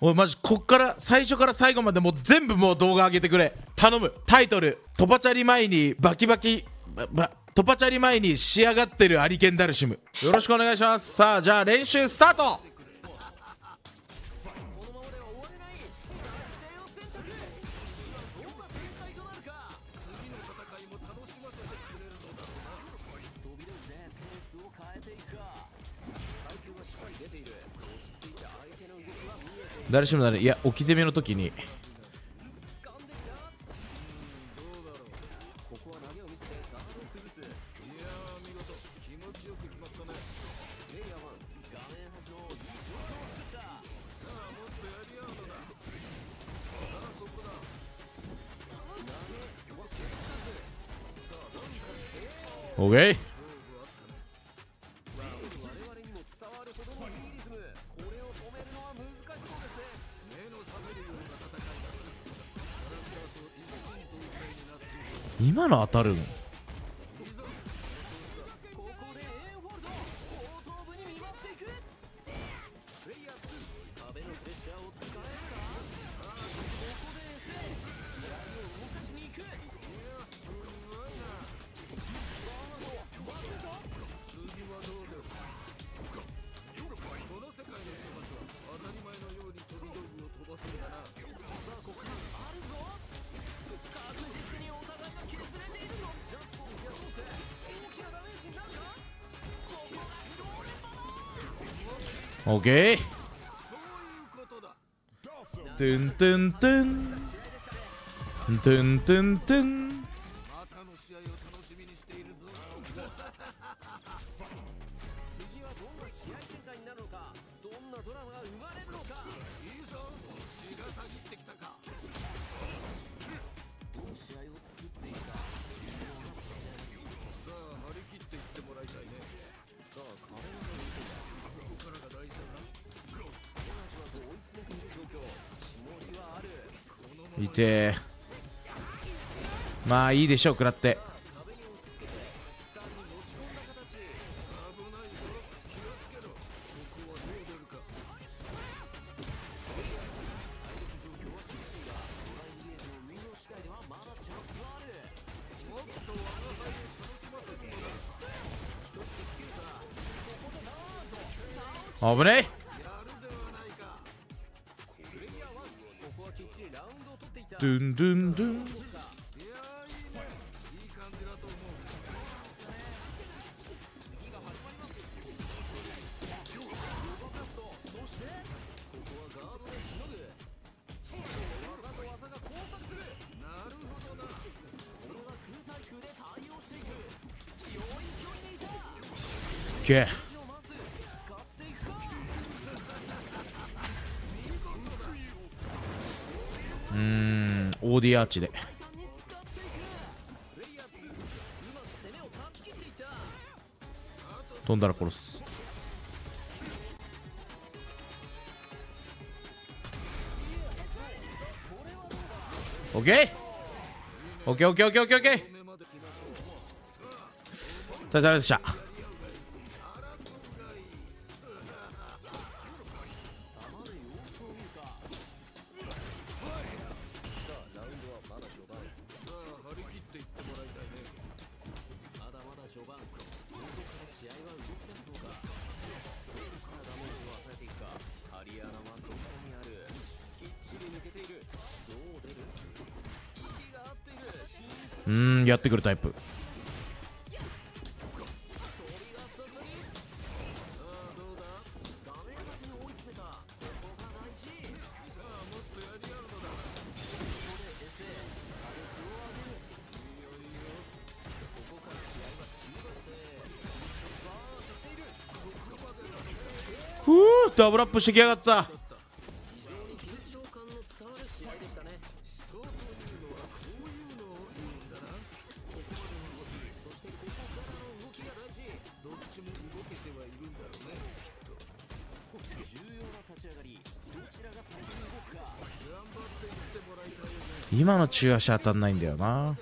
おいマジこっから最初から最後までもう全部もう動画上げてくれ頼む。タイトルトパチャリ前にバキバキトパチャリ前に仕上がってるアリケンダルシム、よろしくお願いします。さあじゃあ練習スタート。ダルシムだね。いや置き攻めの時にオッケー。今の当たるのオッケー。トゥントゥントゥントゥントゥントゥン。いてまあいいでしょう食らって。危ねえ。ドゥンドゥンドゥン。オッケー。オーディアーチで飛んだら殺す。オッケーオッケーオッケーオッケーオッケーオッケー。大丈夫でした。やってくるタイプ。ダブルアップしてきやがった。今の中足当たんないんだよな。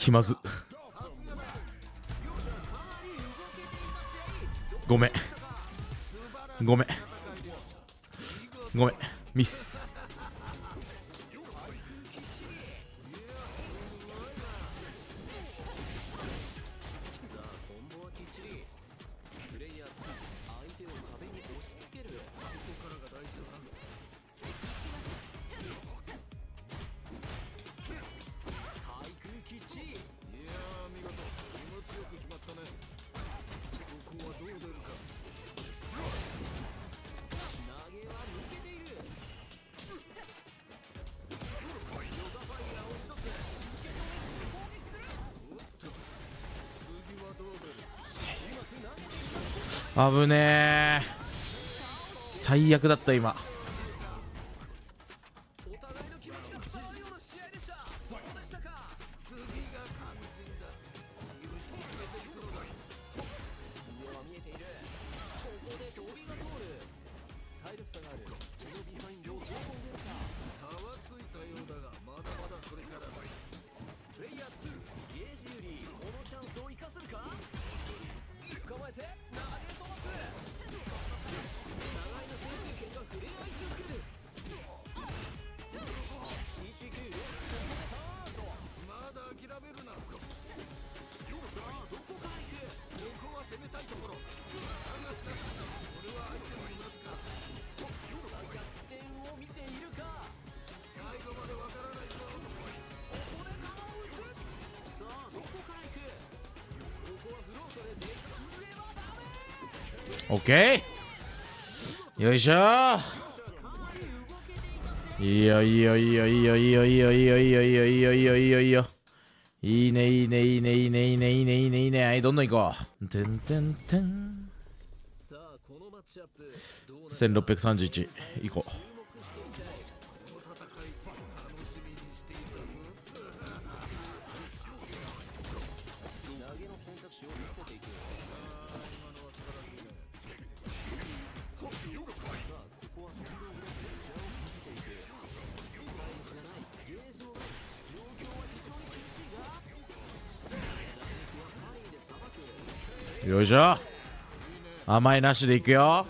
気まず。ごめんごめんごめん、ミス。危ねえ、最悪だった今。オッケー、よいしょー。いいよいいよいいよいいよいいよいいよいいよいいよいいよいいよいいよいいよいいよ、いいねいいねいいねいいねいいねいいねいいねいいね。はい、どんどん行こう。てんてんてん。1631行こう。よいしょ、甘いなしでいくよ。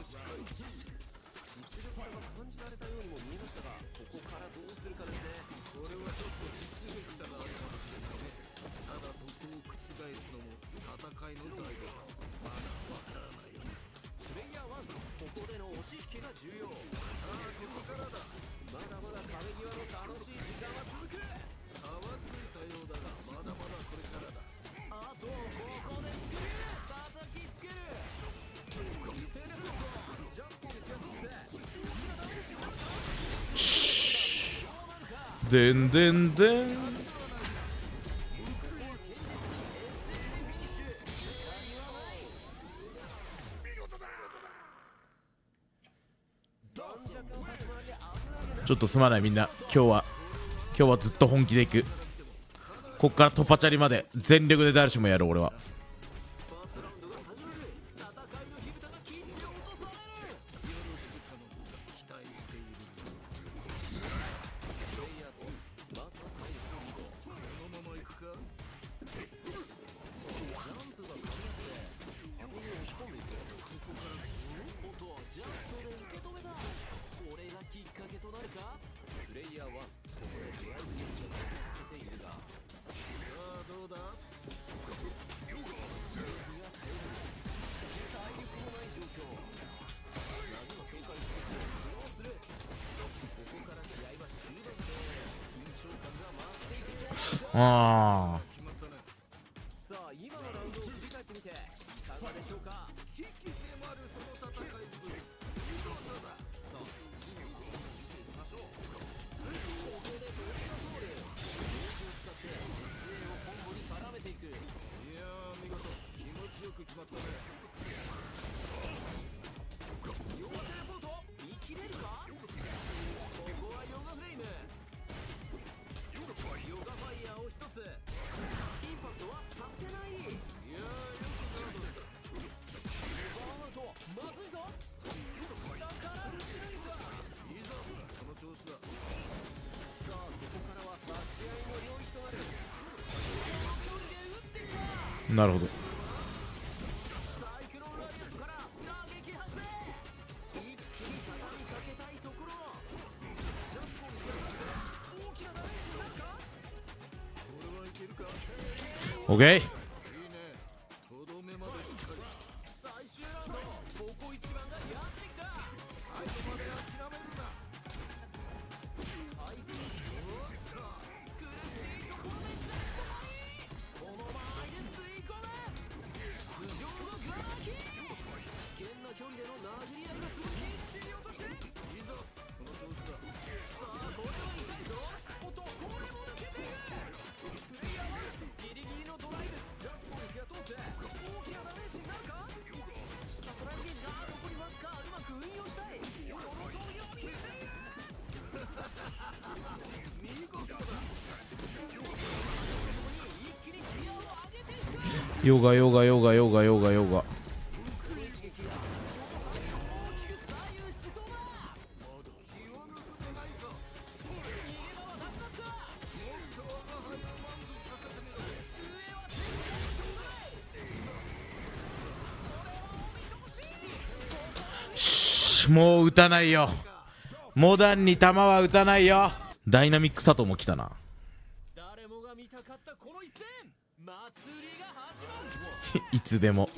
でんでんでん。ちょっとすまないみんな、今日はずっと本気でいく。こっからトパチャリまで全力でダルシもやる俺は。ああ、 なるほど。オッケー。ヨガヨガヨガヨガヨガヨガ。もう打たないよ。モダンに球は打たないよ。ダイナミック佐藤も来たな。いつでも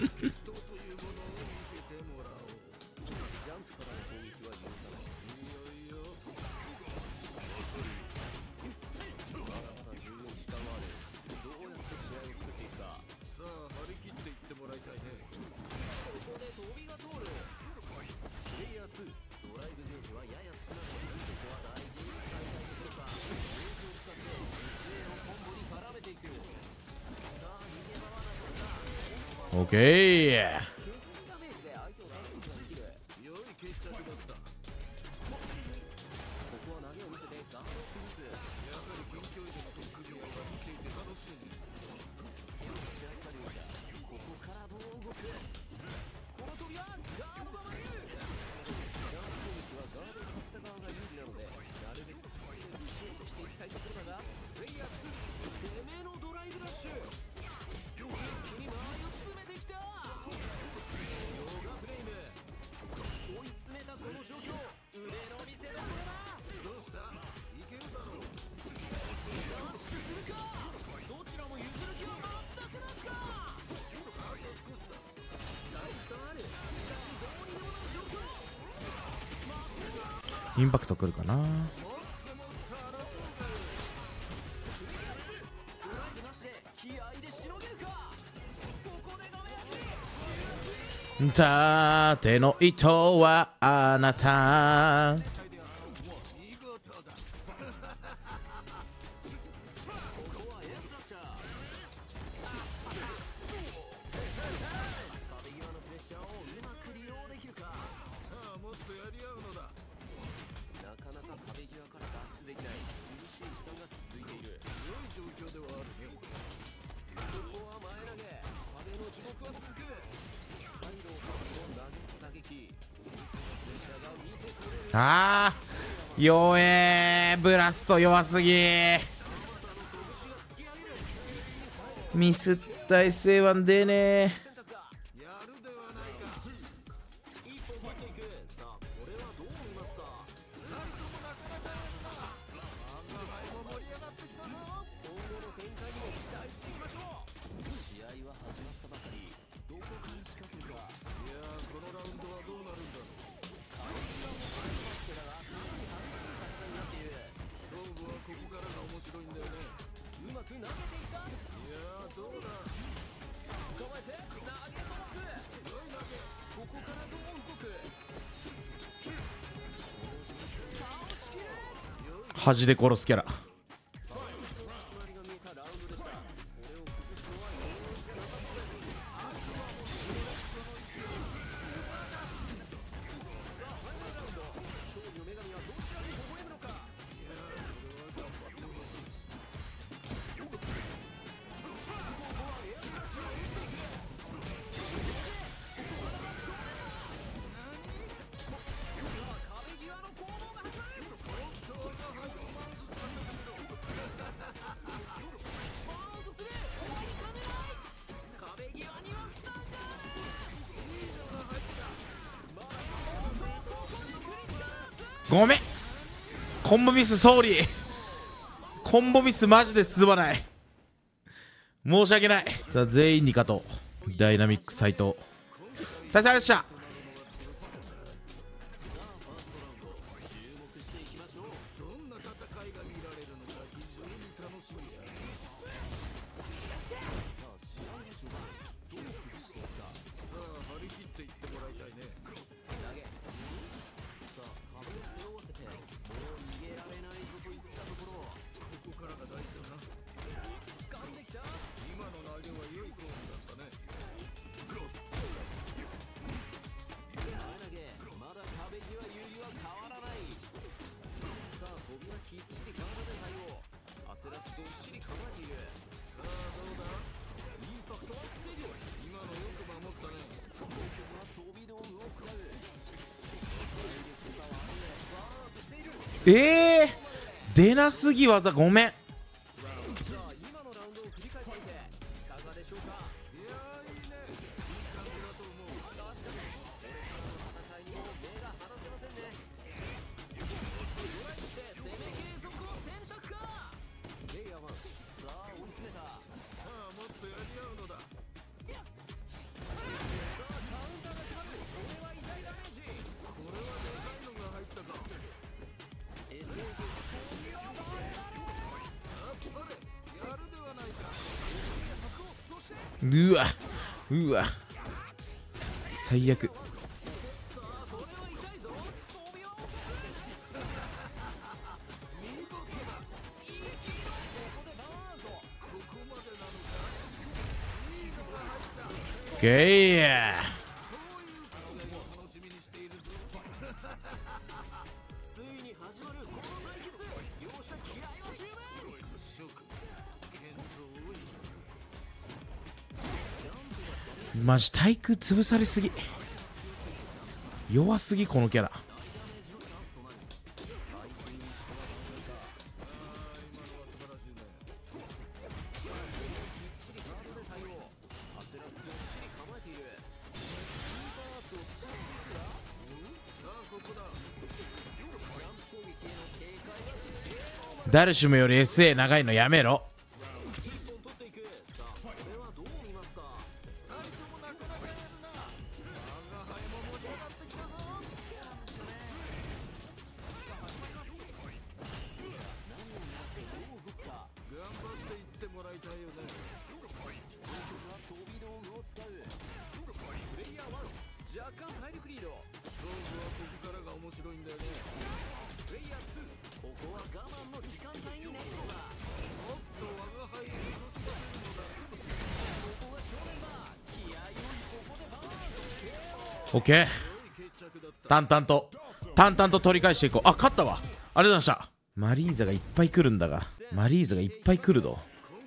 オッケー。インパクトくるかな。縦の糸はあなた。あー弱えー。ブラスト弱すぎ。ミスった SA1 でねー。恥で殺すキャラ。 ごめん。コンボミスソーリー。コンボミスマジで進まない。申し訳ない。さあ全員に勝とう。ダイナミック斎藤、大成でした。出なすぎ技ごめん。うわうわ最悪。ゲイヤマジ対空潰されすぎ、弱すぎこのキャラ。ダルシムより SA 長いのやめろ。オッケー、淡々と取り返していこう。あ、勝ったわ。ありがとうございました。マリーザがいっぱい来るんだが、マリーザがいっぱい来るぞ。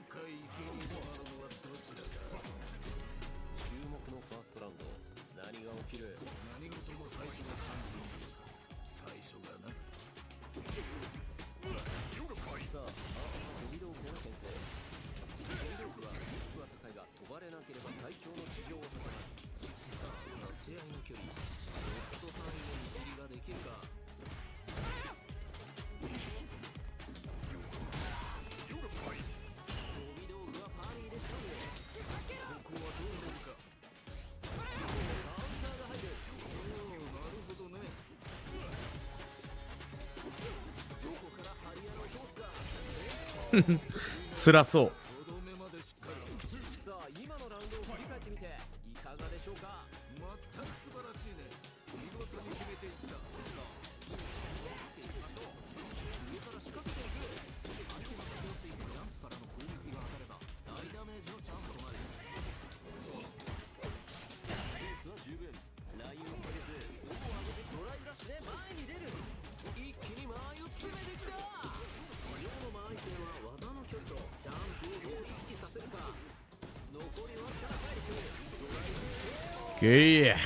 辛そう。ゲイ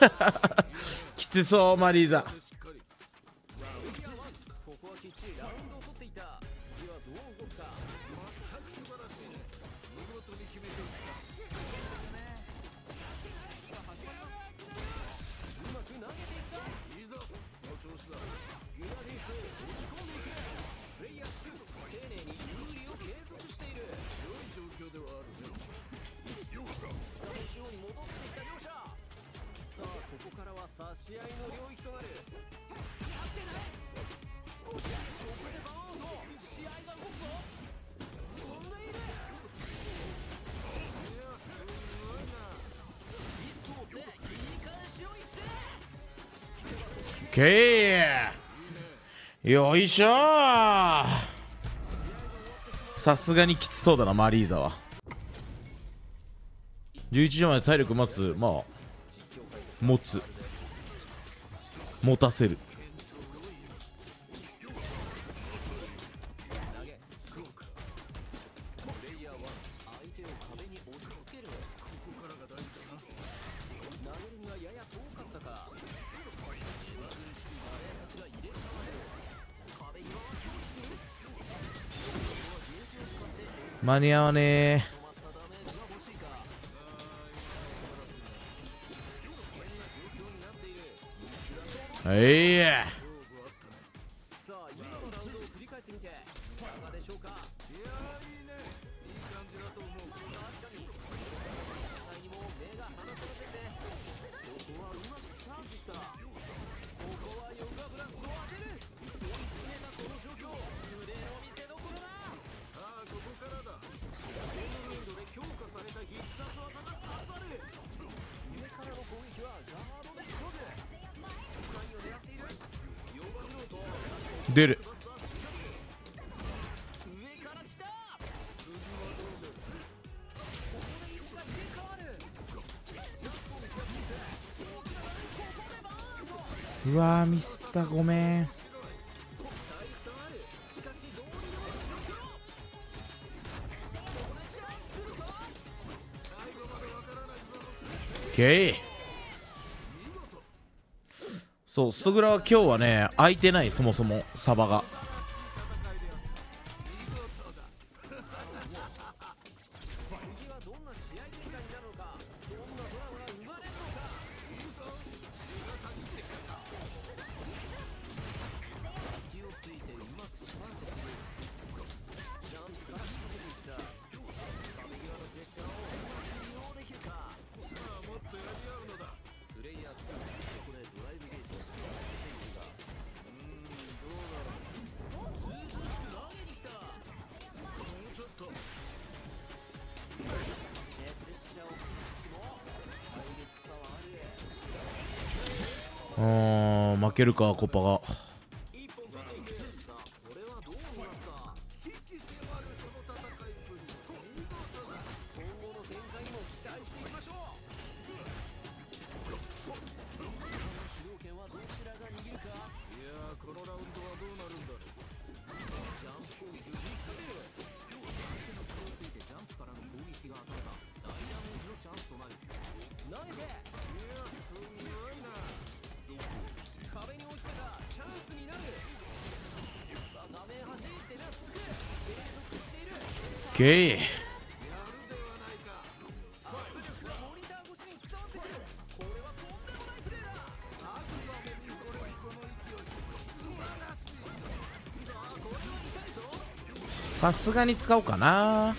きつそうマリーザ。よいしょー。さすがにきつそうだなマリーザは。11時まで体力待つ。まあ持たせる。間に合わねえ。はいや。出る。うわーミスった、ごめん。OK。そう、ストグラは今日はね空いてない。そもそもサバが。負けるかコパが。OK。さすがに使おうかな。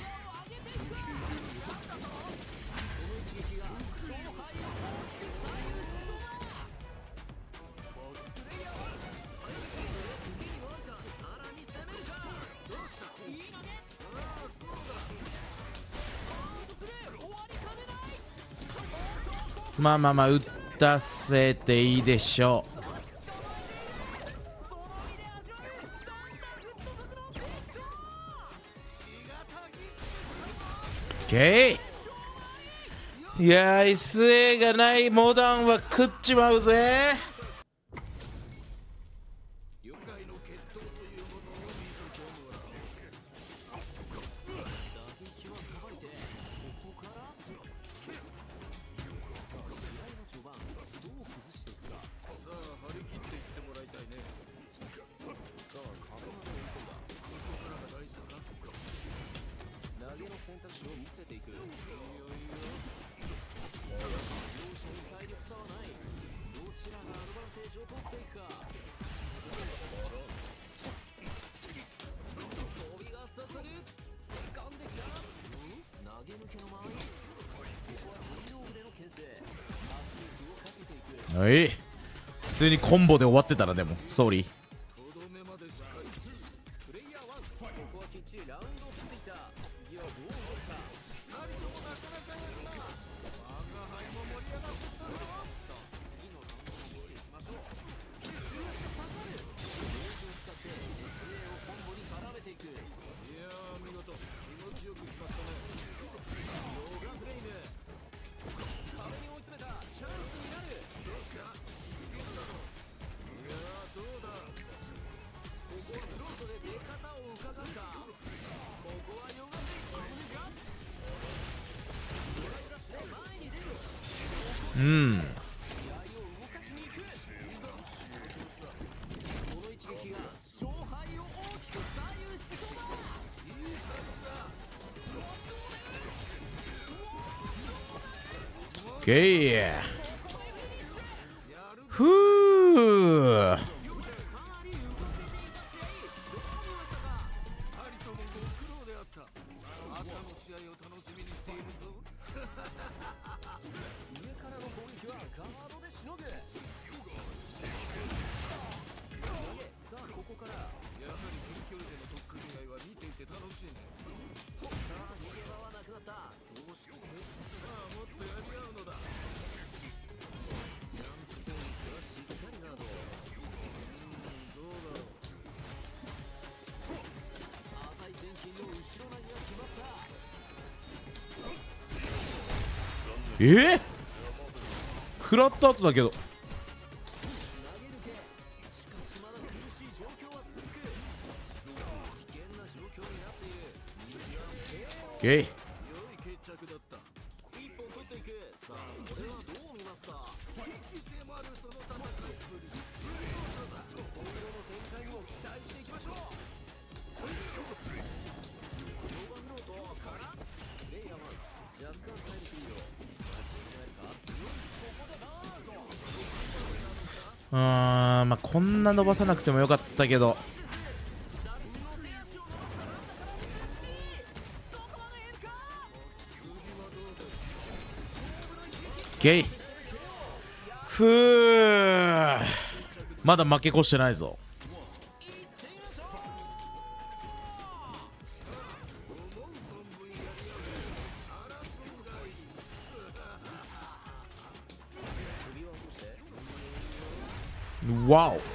まあまあまあ打たせていいでしょう。OK。いやー SA がないモダンは食っちまうぜ。 はい、普通にコンボで終わってたら、でもソーリー。うん、オッケー。ふう。食らった後だけど。オッケー。まあこんな伸ばさなくてもよかったけど。ゲイ。ふう。まだ負け越してないぞ。わお。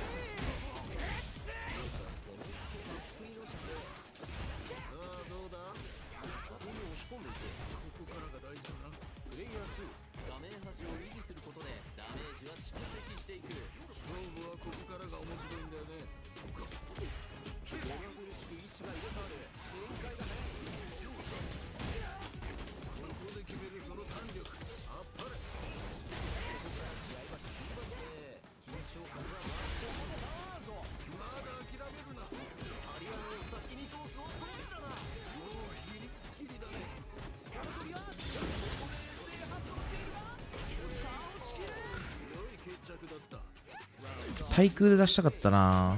対空で出したかったな。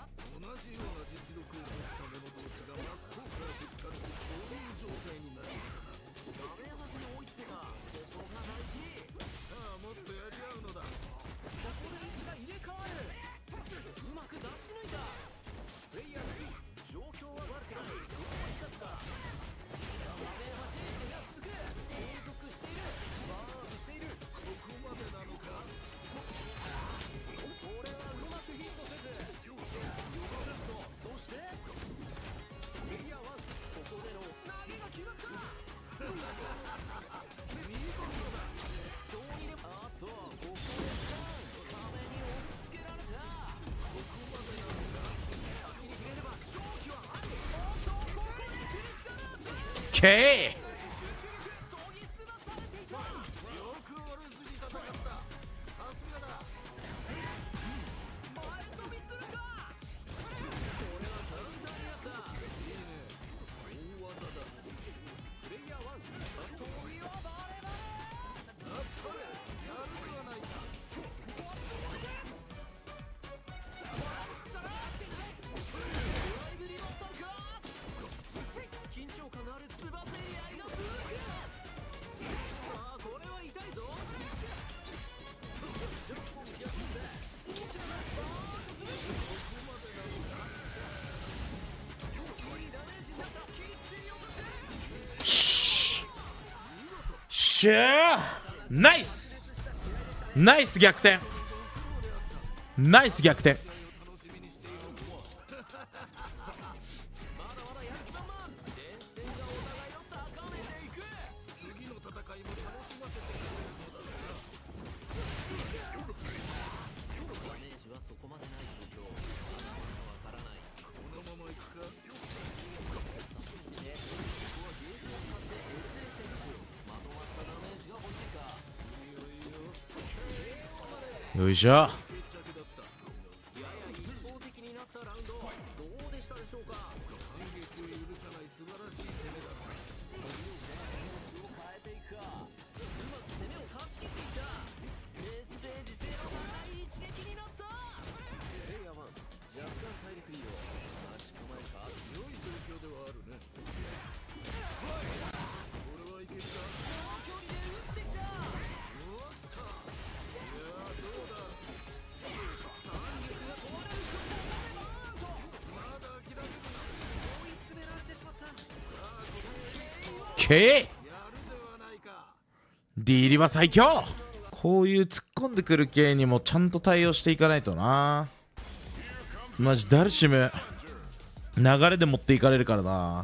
オッケー。 しゃー、ナイスナイス逆転、ナイス逆転。よいしょ。ディーリは最強。こういう突っ込んでくる系にもちゃんと対応していかないとな。マジダルシム流れで持っていかれるからな。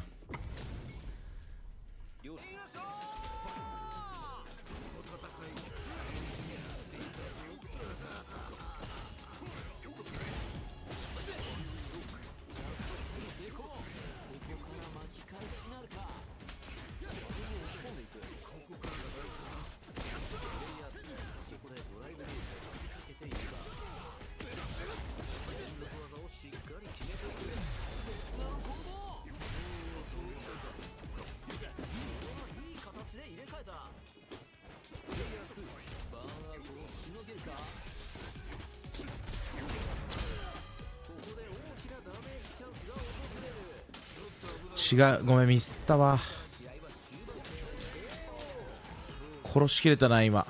違う、ごめんミスったわ。殺しきれたな今。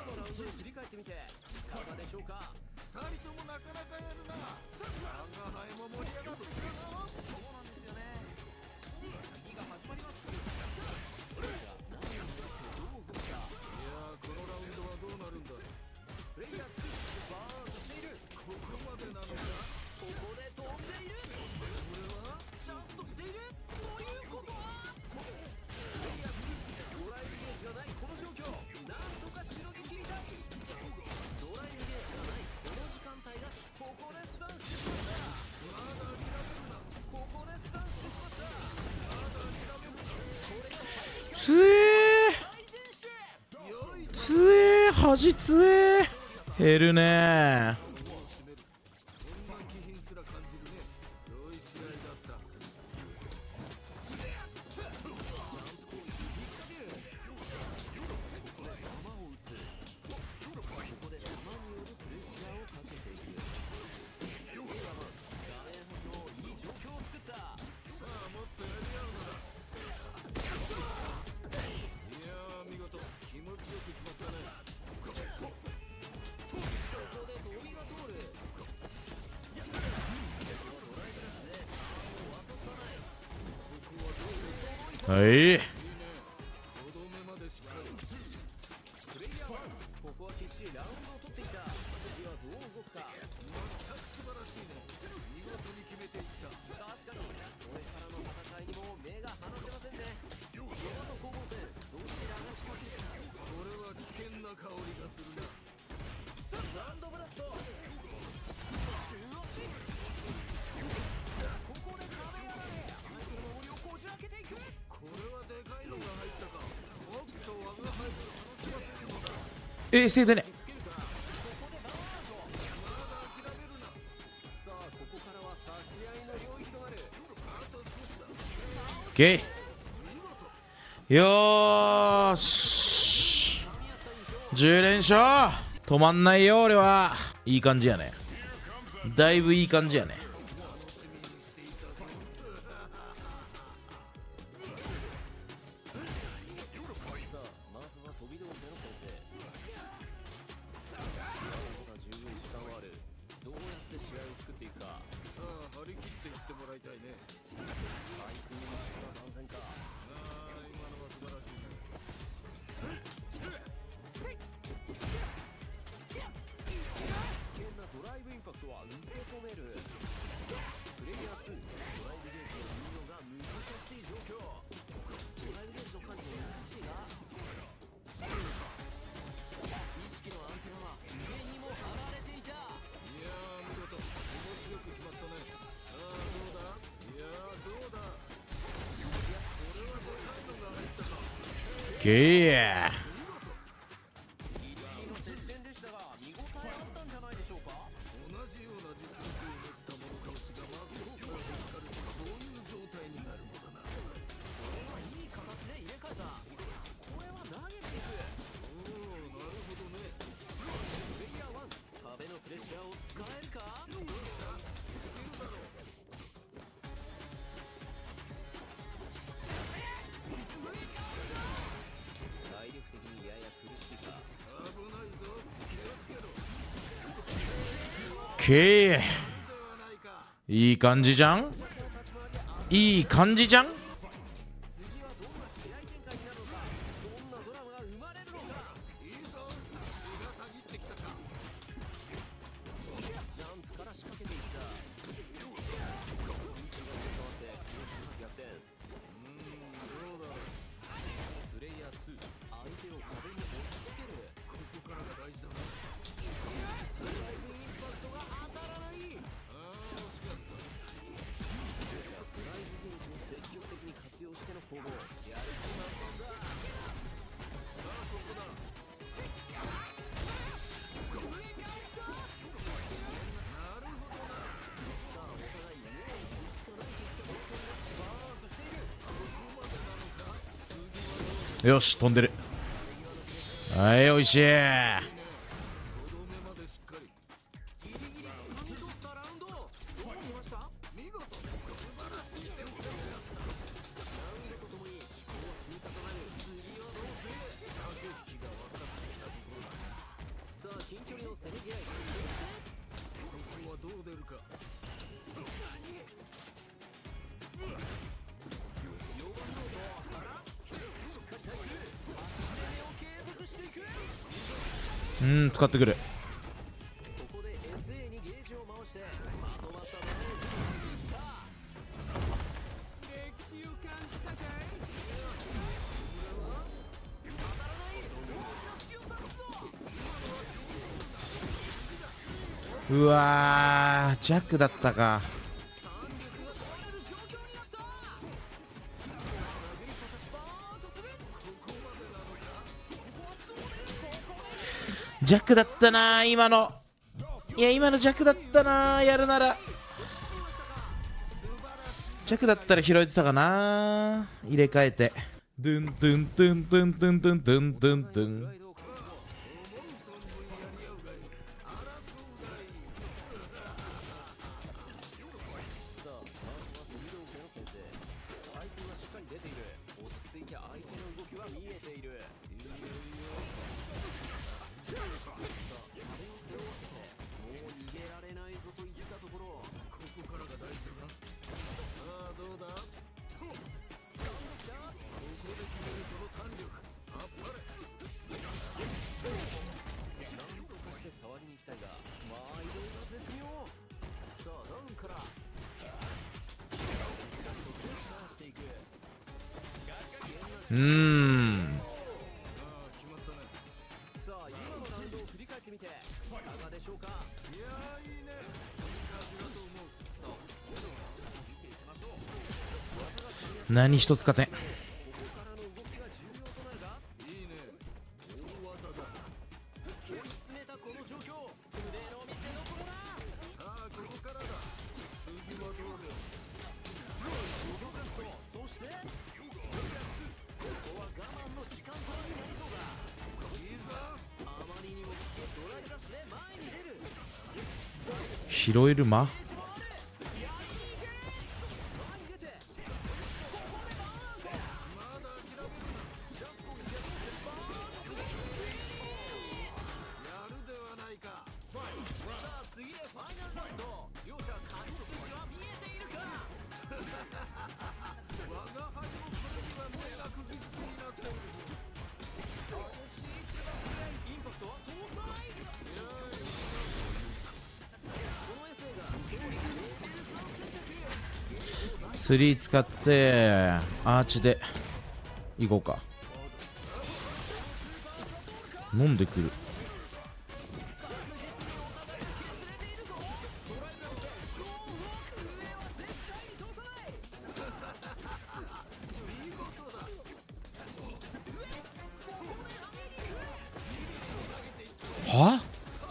恥つえー、減るねー。はい。衛星でね。オッケー。よーし10連勝。止まんないよ俺は。いい感じやね。だいぶいい感じやね。 は受け止める。プレイヤー2、ドライブゲージの運用が難しい状況。ドライブゲージの管理も難しいが、意識のアンテナは上にも張られていた。 いやー見事、面白く決まったね。さあどうだ、いやーどうだ。いやこれはでかいのが入ったか。 けーギリギリの接戦でしたが、見応えあったんじゃないでしょうか。 同じような実力を持った者同士が真っ向からぶつかるとそういう状態になるのだな。 これはいい形で入れ替えた。これは投げていく。 おお、なるほどね。 プレイヤー1、壁のプレッシャーを使えるか。 どうだ、いけるだろう。 体力的にやや苦しいか。 危ないぞ、気をつけろ。 けーではないか。 いい感じじゃん。いい感じじゃん。 次はどんな試合展開になるのか。どんなドラマが生まれるのか。 いいぞ、血がたぎってきたか。 ジャンプから仕掛けていった。ピンチが入れ替わって逆転。 どうだろう。 プレイヤー2、相手を壁に押し付ける。 ここからが大事だな。 ドライブインパクトが当たらない。 ああ、惜しかった。 ドライブゲージを積極的に活用しての攻防。やる気満々だ。 さあここだ。なるほどな。 さあお互い目を打ちしかないといった状況になってバーンとしている。 ここまでなのか。次はどうだ。 よし飛んでる。はいおいしい。 とどめまでしっかり。 ギリギリ掴み取ったラウンド。どう見ました？ 見事、素晴らしい戦略だった。 ラウンドとともに思考は積み重なる。次はどうする？ 駆け引きが分かってきたところだ。 さあ近距離のせめぎ合い。 ここはどう出るか。 うん使ってくる。 ここで SA にゲージを回してまとまったダメージをつけていった。歴史を感じたかい？当たらない。大きな隙を探すぞ。 うわージャックだったか。 300が問われる状況になった。殴り方バーンとする。 ジャックだったな今の。いや今のジャックだったな。やるならジャックだったら拾えてたかな。入れ替えてドゥンドゥンドゥンドゥンドゥンドゥンドゥンドゥンドゥン。 相手がしっかり出ている。落ち着いて相手の動きは見えている。さあ壁を背負わせてもう逃げられないぞといったところ。 ここからが大事だな。さあどうだ。 掴んできた。 ここで決めるその胆力。あっぱれ。 なんとかして触りに行きたいが、まあいろいろ絶妙。さあダウンからしっかりとプレッシャーしていく。 うーんああ決まったね。 さあ今のラウンドを振り返ってみていかがでしょうか。 いやーいいね。いい感じだと思う。 さあ見ていきましょう。 何一つ勝てん。 ここからの動きが重要となるが、 いいね。大技だ。 追い詰めたこの状況。腕の見せ所だ。 さあここからだ。次はどうだ。 動かすと、そしてここは我慢の時間取りになりそうだ。 いいぞ。 あまりにもドライブラッシュで前に出る。 拾えるま。 やるではないか。 さあ次でファイナルラウンド。両者勝ち筋は見えているか。 我が輩もそれには目がくぎ付きになっておる。 激しいつばつでインパクトは搭載。このスリー使ってアーチで行こうか。飲んでくる。は？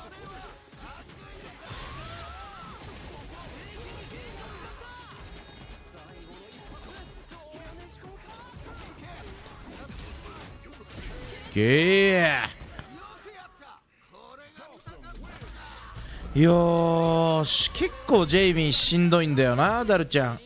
げえ。よーし、結構ジェイミーしんどいんだよな、ダルちゃん。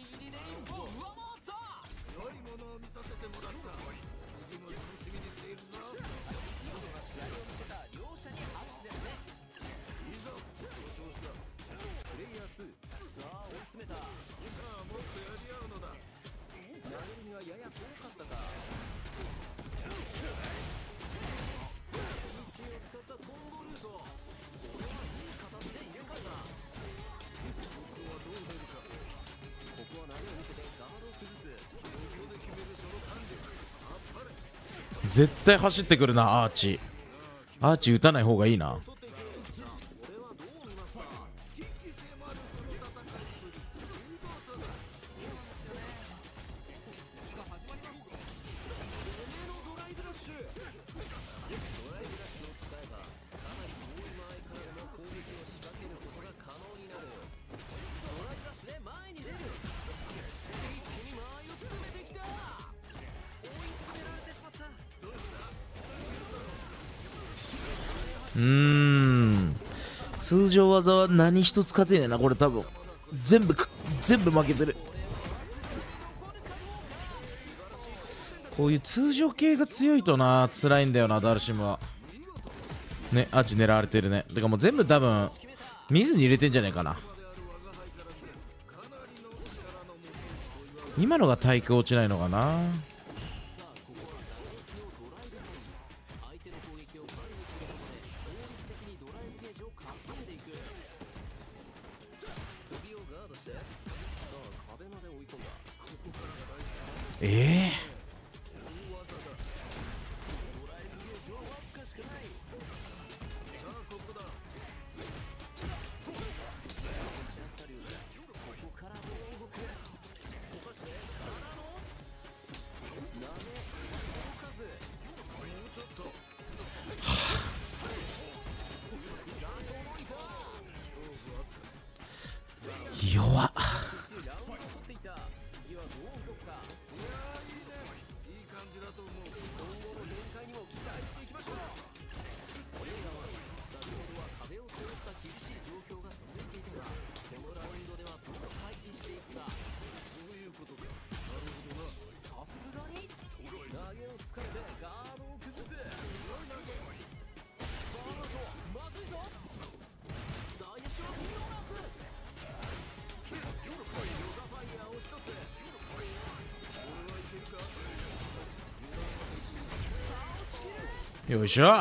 絶対走ってくるな、アーチ。アーチ打たない方がいいな。通常技は何一つ勝てねえな、これ多分。全部負けてる。こういう通常系が強いとな、辛いんだよな、ダルシムは。ね、アーチ狙われてるね。てかもう全部多分、見ずに入れてんじゃねえかな。今のが対空落ちないのかな。弱っ。よいしょ。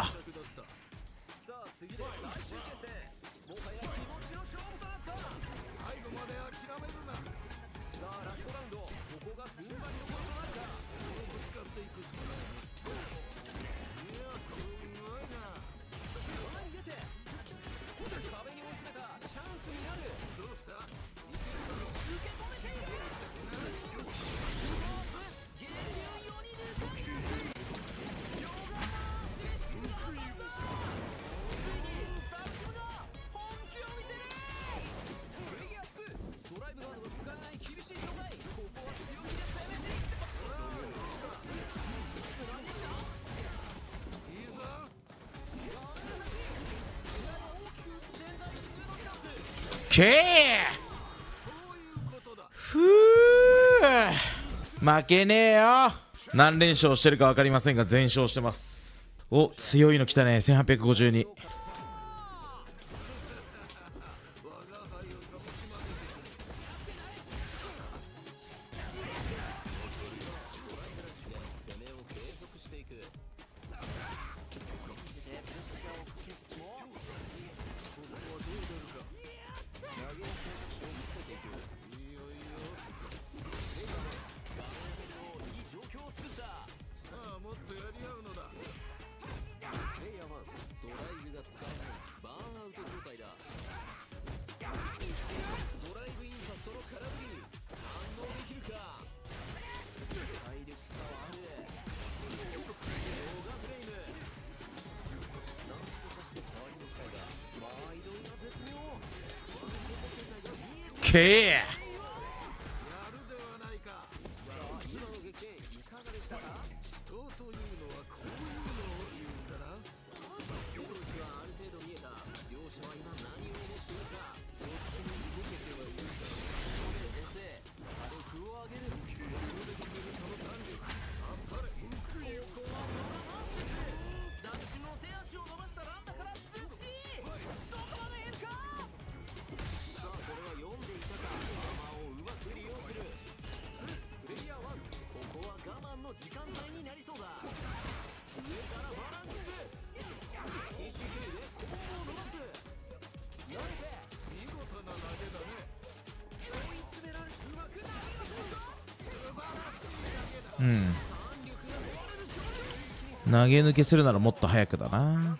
けーふー、負けねえよ。何連勝してるか分かりませんが全勝してます。お、強いの来たね。1852。 けえ。 やるではないか。 今の激戦いかがでしたか？ 人というのはこういうのを言うんだな。 手の内はある程度見えた。両者は今何を思っているか。 そっちに動けてはいるか。 先生、火力を上げる。 その胆力、あっぱれ。 ダッシュの手足を伸ばしたランダからツースキー。どこまでいるか。さあこれは読んでいたか。球をうまく利用する。プレイヤー1、ここは我慢の時間帯になりそうだ。上からバランス。TCQ でコーンを伸ばす。やれて見事な投げだね。 追い詰められうまく投げるぞ。 うん。投げ抜けするならもっと早くだな。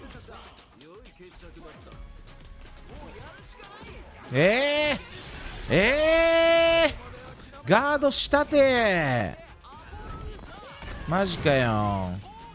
ガードしたて。マジかよ。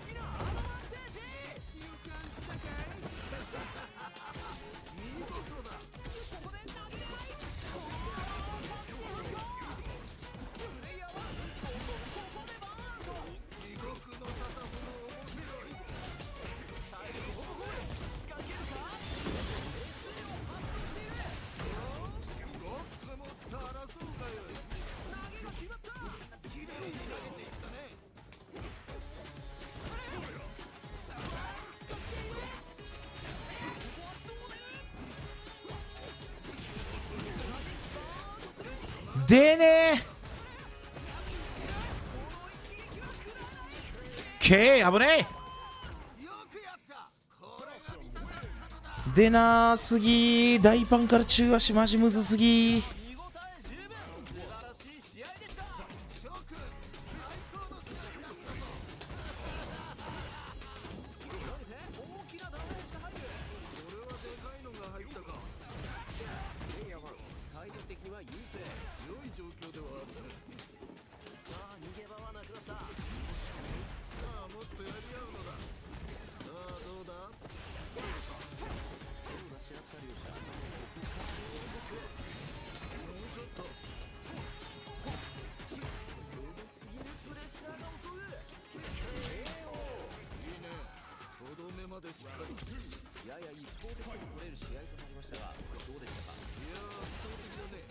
でねーけー危ねえ。でなーすぎー。大パンから中足マジむずすぎー。 やや一方的に取れる試合となりましたが、どうでしたか？ いやー、圧倒的だね。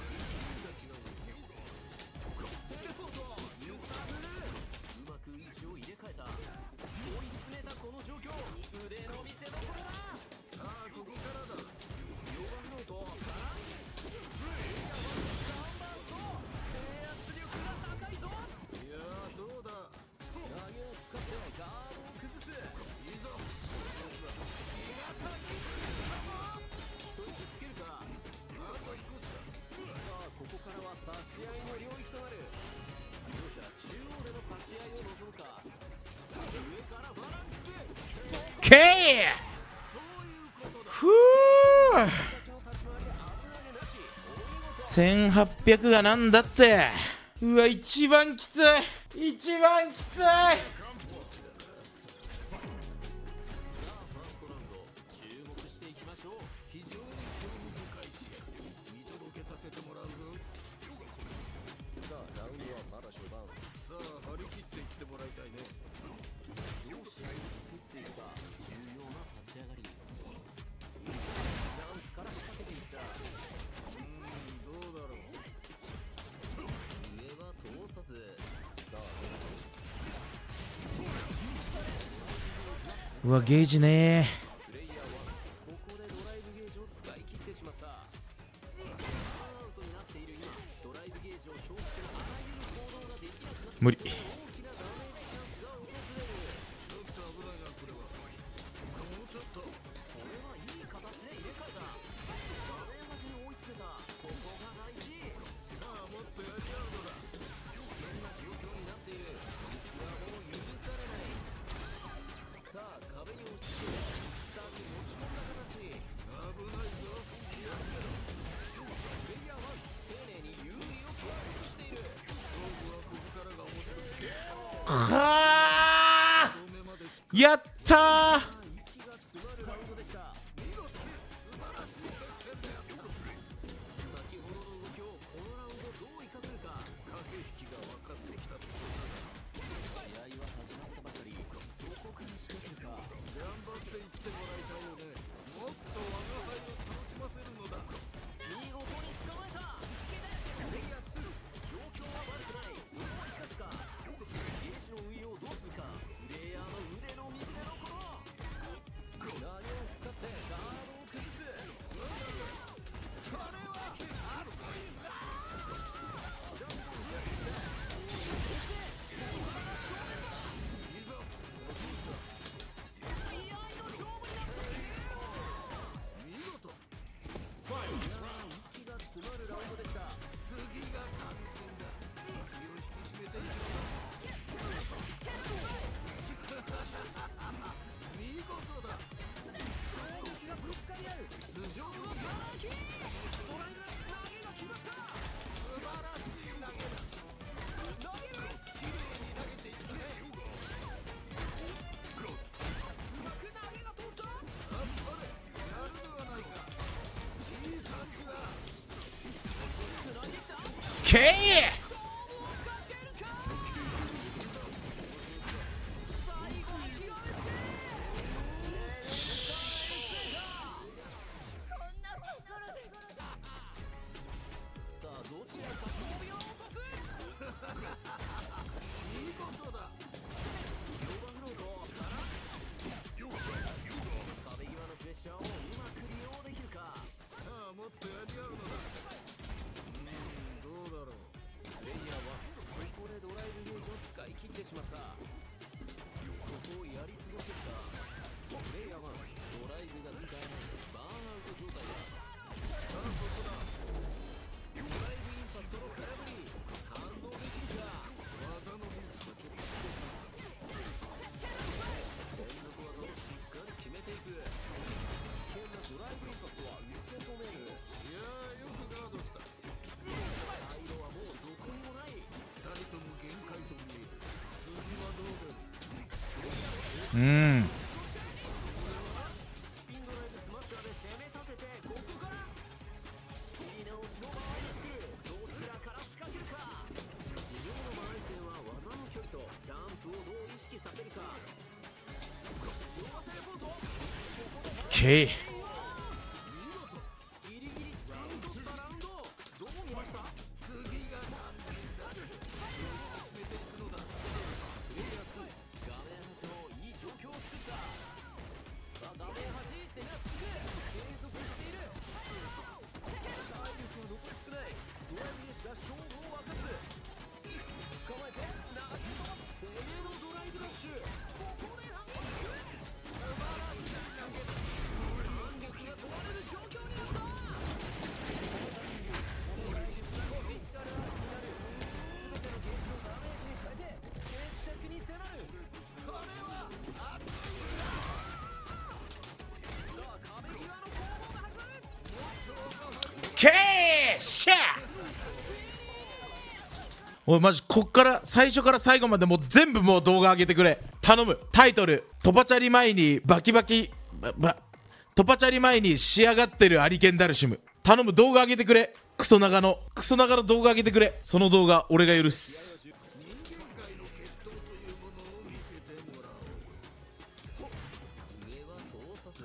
うまく位置を入れ替えた。追い詰めたこの状況。腕の見せ所だ。 さあ、ここからだ。 4番ノートから3番層。制圧力が高いぞ。 いやー、どうだ。 投げを使ってガードを崩す。 いいぞ。 一息つけるか。 あと少しだ。 さあここからは差し合いの領域となる。両者中央での差し合いを望むか。上からバランス。 けーふぅ1800がなんだって。うわ一番きつい。一番きつい。 さあ、張り切っていってもらいたいね。 どう試合を作っていくか。重要な立ち上がり。ジャンプから仕掛けていった。 どうだろう。 上は通さず。さあうわゲージねプレイヤー1、ここでドライブゲージを使い切ってしまった。ターンアウトになっている今、ドライブゲージを消費するあらゆる行動ができなくなって無理。 大きなダメージチャンスが訪れる。 ちょっと危ないな、これは。もうちょっと。 これはいい形で入れ替えた。画面端に追い詰めた。ここが大事。 さあ、もっとやり合うのだ。 危険な状況になっている。実はもう許されない。さあ壁に押し付けスターに持ち込んだ形。 危ないぞ。気をつけろ。 プレイヤー1、丁寧に優位を取ろうとしている。 勝負はここからが面白い。 は遠目までしっーやったー。 息が詰まるラウンドでした。先をり合う頭上のガキストライク投げが決まった。素晴らしい投げだ。投げる綺麗に投げていったね。うまく投げが通った。あっぱれやるではないか。いい感じだ。つないできた。 けい勝負をかけるか。最後は極めつけ。こんなところで。さあどちらか飛びを落とす。見事だ。オーバーフロートから壁際のプレッシャーをうまく利用できるか。 さあもっとやり合うのだ。どうだろう。 プレイヤーはここでドライブゲージを使い切ってしまった。ここをやり過ごせるか。プレイヤーはドライブが使えないバーンアウト状態だ。さあそこだ。ドライブインパクトの空振り反応できるか。 技の技術がちょっと連続技をしっかり決めていく。危険なドライブインパクトは受け止める。 いやーよくガードした。 回路はもうどこにもない。 二人とも限界と見える。筋はどうだ。 うん。 スピンドライブスマッシャーで攻め立ててここから切り直しの回りつく。どちらから仕掛けるか。自分の回り線は技の距離とジャンプをどう意識させるか。両手レポート。 けいギリギリ掴み取ったラウンド。どう見ました。 次が何人だ。進めていくのだ。 プレイヤー2画面端のいい状況を作った。さあ画面端攻めは続く。継続している。体力は残り少ない。ドライブゲージが勝負を分かつ。捕まえてナッツ攻めのドライブラッシュ。ここで反撃。素晴らしい投げだ。反撃が問われる状況になった。ドライブスラッシュフィジカルアーツになる。全てのゲージをダメージに変えて決着に迫る。これは熱いんだ。さあ壁際の攻防が始まる。 けいしゃおいマジこっから最初から最後までもう全部もう動画上げてくれ頼む。タイトルトパチャリ前にバキバキトパチャリ前に仕上がってるアリケンダルシム頼む。動画上げてくれ。クソ長の動画上げてくれ。その動画俺が許す。 人間界の決闘というものを見せてもらおう。 上は通さず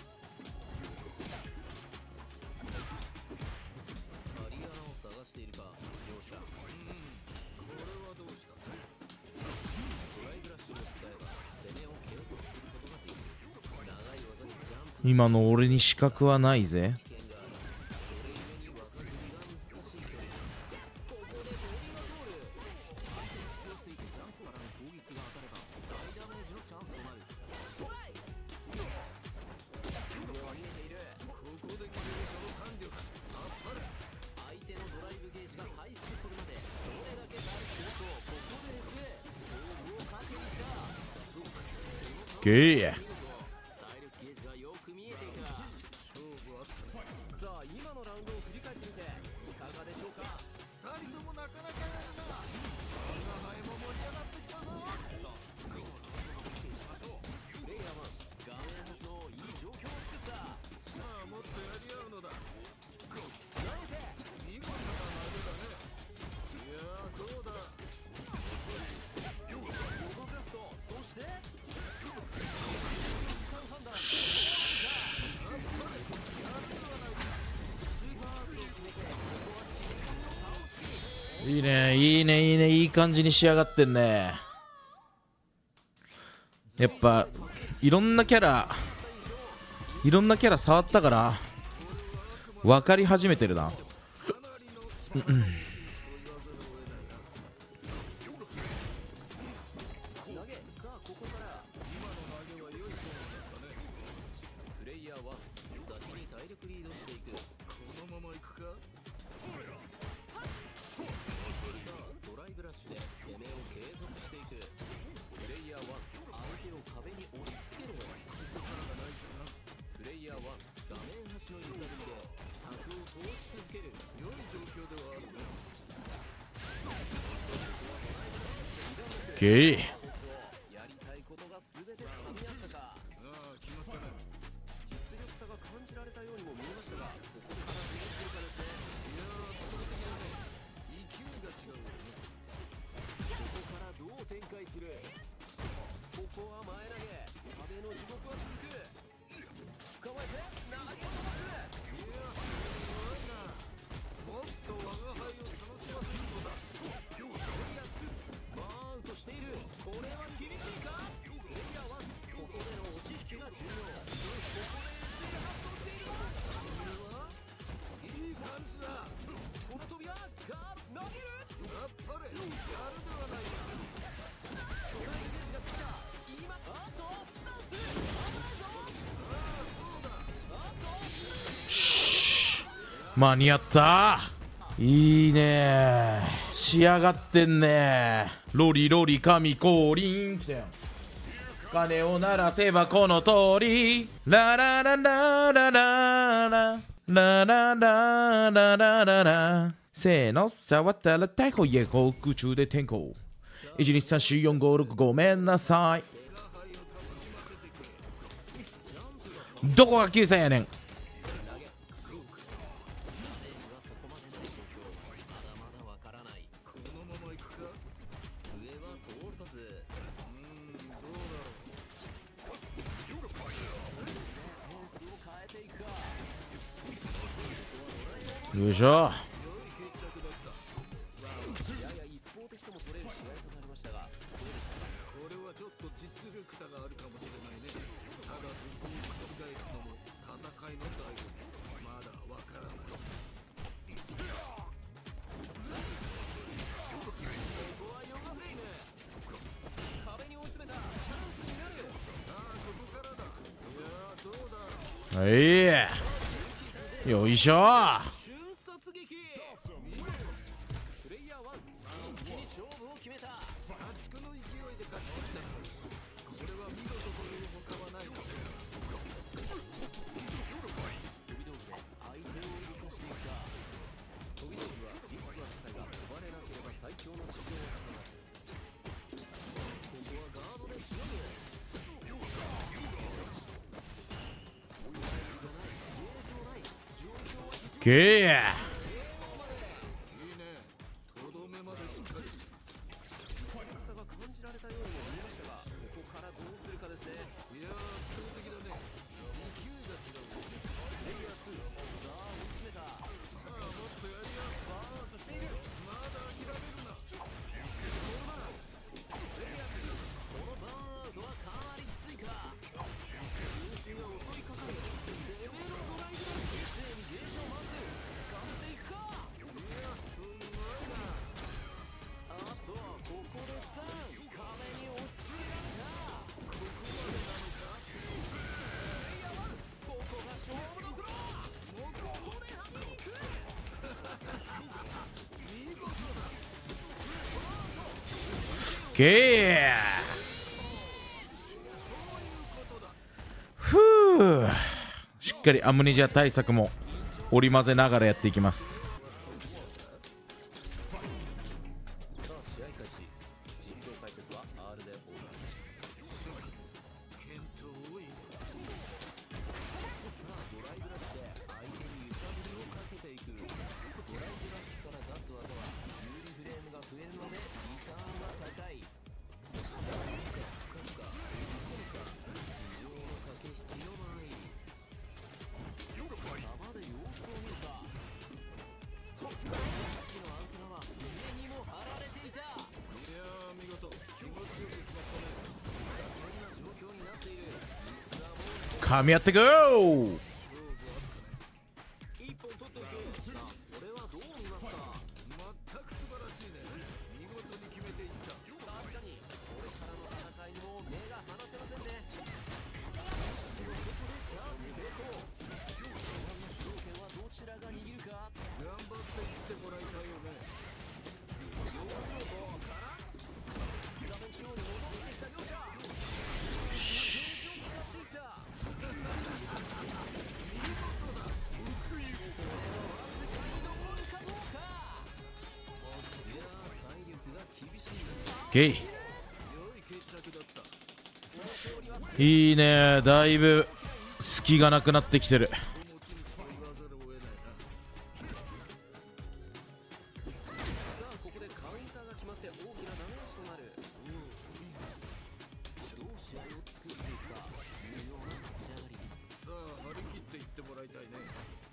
アリアナを探しているか。両者これはどうした。 ドライブラッシュを使えば攻めを継続することができる。長い技にジャンプ今の俺に資格はないぜ。 危険がある。それゆえに技振りが難しい距離。ここでボディが通る。相手に隙をついてジャンプからの攻撃が当たれば大ダメージのチャンスとなる。トライ。上は見えている。 ここで決めるその感力。あっぱれ。 相手のドライブゲージが回復するまでどれだけ耐えているとここでレシで勝負をかけに来た。 けい見事体力ゲージがよく見えていた。 勝負あったね。 さあ今のラウンドを振り返ってみていかがでしょうか。 二人ともなかなかやるな。我が輩も盛り上がってきたぞ。 プレイヤーは画面端のいい状況を作った。 さあもっとやり合うのだ。 投げて見事な投げだね。いやーどうだ。 動かすとそしていいねいいねいいねいい感じに仕上がってんね。やっぱいろんなキャラ触ったから分かり始めてるな。 投げ。さあここから今の投げは良いそうなんだね。 プレイヤーは先に体力リードしていく。 このまま行くか。 さあドライブラッシュで攻めを継続していく。プレイヤーは相手を壁に押し付けろ。プレイヤーは画面けい。 やりたいことが全て絡み合ったか。 ああ決まったな。 実力差が感じられたようにも見えましたが、ここからどうするかですね。 いやー圧倒的だね。勢いが違うよね。 ここからどう展開する。ここは前投げ、壁の地獄は続く。捕まえて投げを飛ばす。 いやすごいな。もっと我が輩を楽しませるのだ。 バーンとしている。これは厳しいか。プレイヤー1、ここでの落ち引きが重要。ここで SE が発動している。 これはいい感じだ。 この飛びはカーブ投げる。 あっぱれやるではないか。 巨大イメージがついた。今あとスタンス危ないぞ。あと間に合った。いいね。仕上がってんね。ロリロリ神降臨来たよ。鐘を鳴らせばこの通り。ラララララララララララララララ。せーの触ったら逮捕。家航空中で天候。1234565ごめんなさい。どこが9歳やねん。よいしょ。 やや一方的とも取れる試合となりましたが、 これはちょっと実力差があるかもしれないね。ただそこを覆すのも戦いの醍醐味。まだわからない。 ここはヨガフレイム。壁に追い詰めた。チャンスになる。 さあここからだ。いやーどうだ。 はいよいしょ。 瞬殺撃。プレイヤー1、一気に勝負を決めた。 破竹の勢いで勝ち切った。これは見事という他はないな。 飛び道具で相手を動かしていくか。飛び道具はリスクは高いが飛ばれなければ最強の地上を放つ。ここはガードでしのぐ。 けー。 いいね。とどめまでしっかり。 実力差が感じられたようにも見えましたが、ここからどうするかですね。 いやー圧倒的だね。勢いが違う。 プレイヤー2、さあ追い詰めた。 さあもっとやりや。 バーンとしている。 まだ諦めるな。 プレイヤー2、このバーンアウトはかなりきついか。重心が襲いかかる。攻めのドライブだ。一斉にゲージを回す。掴んでいくか。 いやすごいな。 あとはここでスタン。壁に押し付けられた。ここまでなのか。プレイヤー1、ここが勝負どころ。もうここではめに行く。 見事だ。 けー。ふう。しっかりアムネジア対策も織り交ぜながらやっていきます。 さあ試合開始。実況解説は R でお願いします。 健闘多い。 さあドライブラッシュで相手に揺さぶりをかけていく。ドライブラッシュから出す技は有利フレームが増えるのでリターンが高い。つかつか追い込むか。非常の駆け引きの場合、玉で様子を見るか。意識のアンテナは上にも張られていた。 いやー見事。気持ちよく決まったね。 危険な状況になっている。ミスはもう噛み合ってこー。 一本取っていく。さあこれはどう見ますか。 全く素晴らしいね。見事に決めていった。 確かにこれからの戦いにも目が離せませんね。ここでチャージ成功。主導権はどちらが握るか。 頑張っていってもらいたいよね。 画面中央に戻ってきた両者。ゲージを使っていった。これは世界に残るかどうか。いやー体力が厳しい。 けい。 いいね、だいぶ隙がなくなってきてる。 気持ちにそう言わざるを得ないな。 さあここでカウンターが決まって大きなダメージとなる。どう試合を作っていくか重要な立ち上がり。 さあ張り切っていってもらいたいね。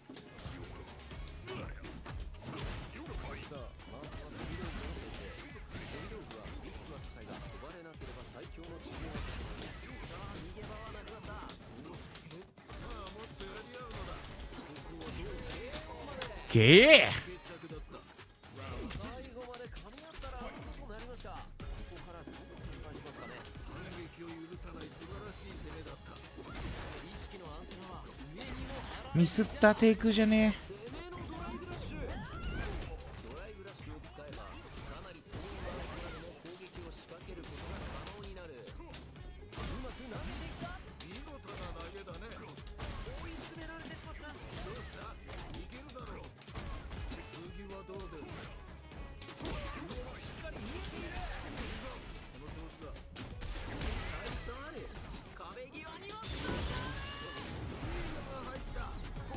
さあまずは飛び道具を持っていて、飛び道具はリスクは高いが飛ばれなければ最強の治療が始まる。さあ逃げ場はなくなった。 さあもっとやり合うのだ。ここはどうけえ決着だった。 最後まで噛み合ったらアウトとなりました。ここからどう展開しますかね。 反撃を許さない素晴らしい攻めだった。 意識のアンテナは上にもあらミスったテイクじゃね攻めのドライブラッシュ。ドライブラッシュを使えばかなり遠い場合からでも攻撃を仕掛けることが可能になる。うまく投げていった。 見事な投げだね。 追い詰められてしまった。 どうした？いけるだろう。次はどう出る？ 上はしっかり見えている。 この調子だ。 大差ある。壁際には入った。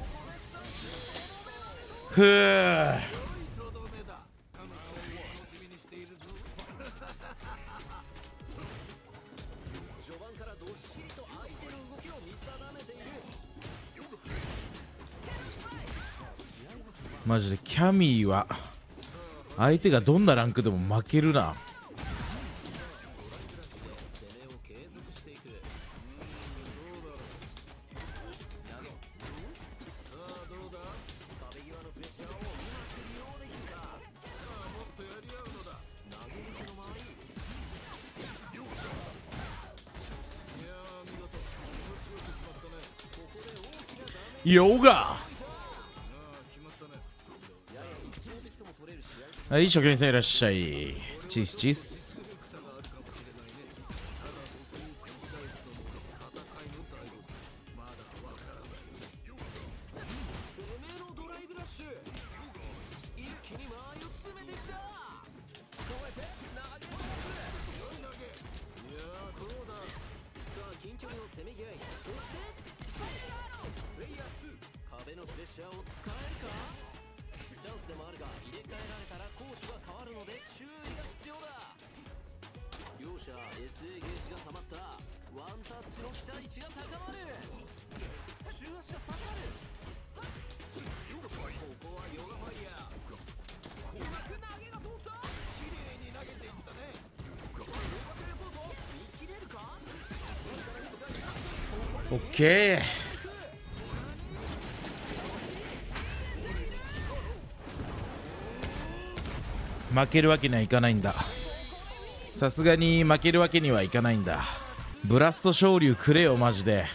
ふう、 良いとどめだ。楽しみにしているぞ。 序盤からどっしりと相手の動きを見定めている。 マジでキャミーは相手がどんなランクでも負けるな。 攻めを継続していく。 どうだろう。さあどうだ。 壁際のプレッシャーをうまく利用できるか。 さあもっとやり合うのだ。 投げ口の周り。 いやー見事。気持ちよく決まったね。 ここで大きなダメージ。 ヨガ、 ああ決まったね。 やや一方的とも取れる試合と。 はい、初見さんいらっしゃい。チースチース。 草があるかもしれないね。ただ僕に手伝いするの戦いの醍醐味。まだわからない。 攻めのドライブラッシュ。一気に間合いを詰めてきた。加えて投げ飛ばす。 良い投げ。いやーどうだ。 さあ近距離のせめぎ合い。そしてプレイヤー2。壁のプレッシャーを使えるか。チャンスでもあるが入れ替えられたら攻守が変わるので注意が必要だ。両者 SA ゲージが溜まった。ワンタッチの期待値が高まる。中足が刺さる。ここはヨガファイヤー。うまく投げが通った。 綺麗に投げていったね。 うまくレポート見切れるか。 オッケー。負けるわけにはいかないんだ。さすがに負けるわけにはいかないんだ。ブラスト昇竜くれよマジで。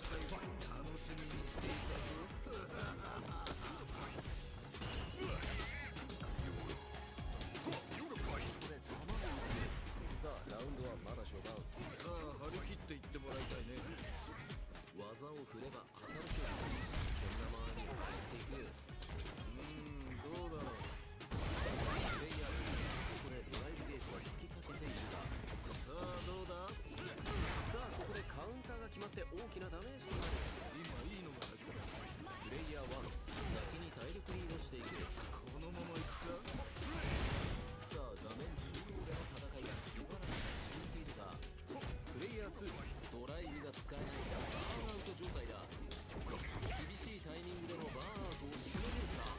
さあラウンドはまだ初段。 さあ張り切っていってもらいたいね。 技を振れば当たる距離。こんな周りを入っていく。 どうだろう。 プレイヤーここでドライブゲージが突きかけているが。 さあどうだ。 さあここでカウンターが決まって大きなダメージとなる。 今いいのが入った。 プレイヤー1先に体力リードしていく。 このままいくか。 さあ画面中央での戦いがしばらく続いているが、プレイヤー2ドライブが使えないバーンアウト状態だ。厳しいタイミングでのバーンアウトをしのげるか。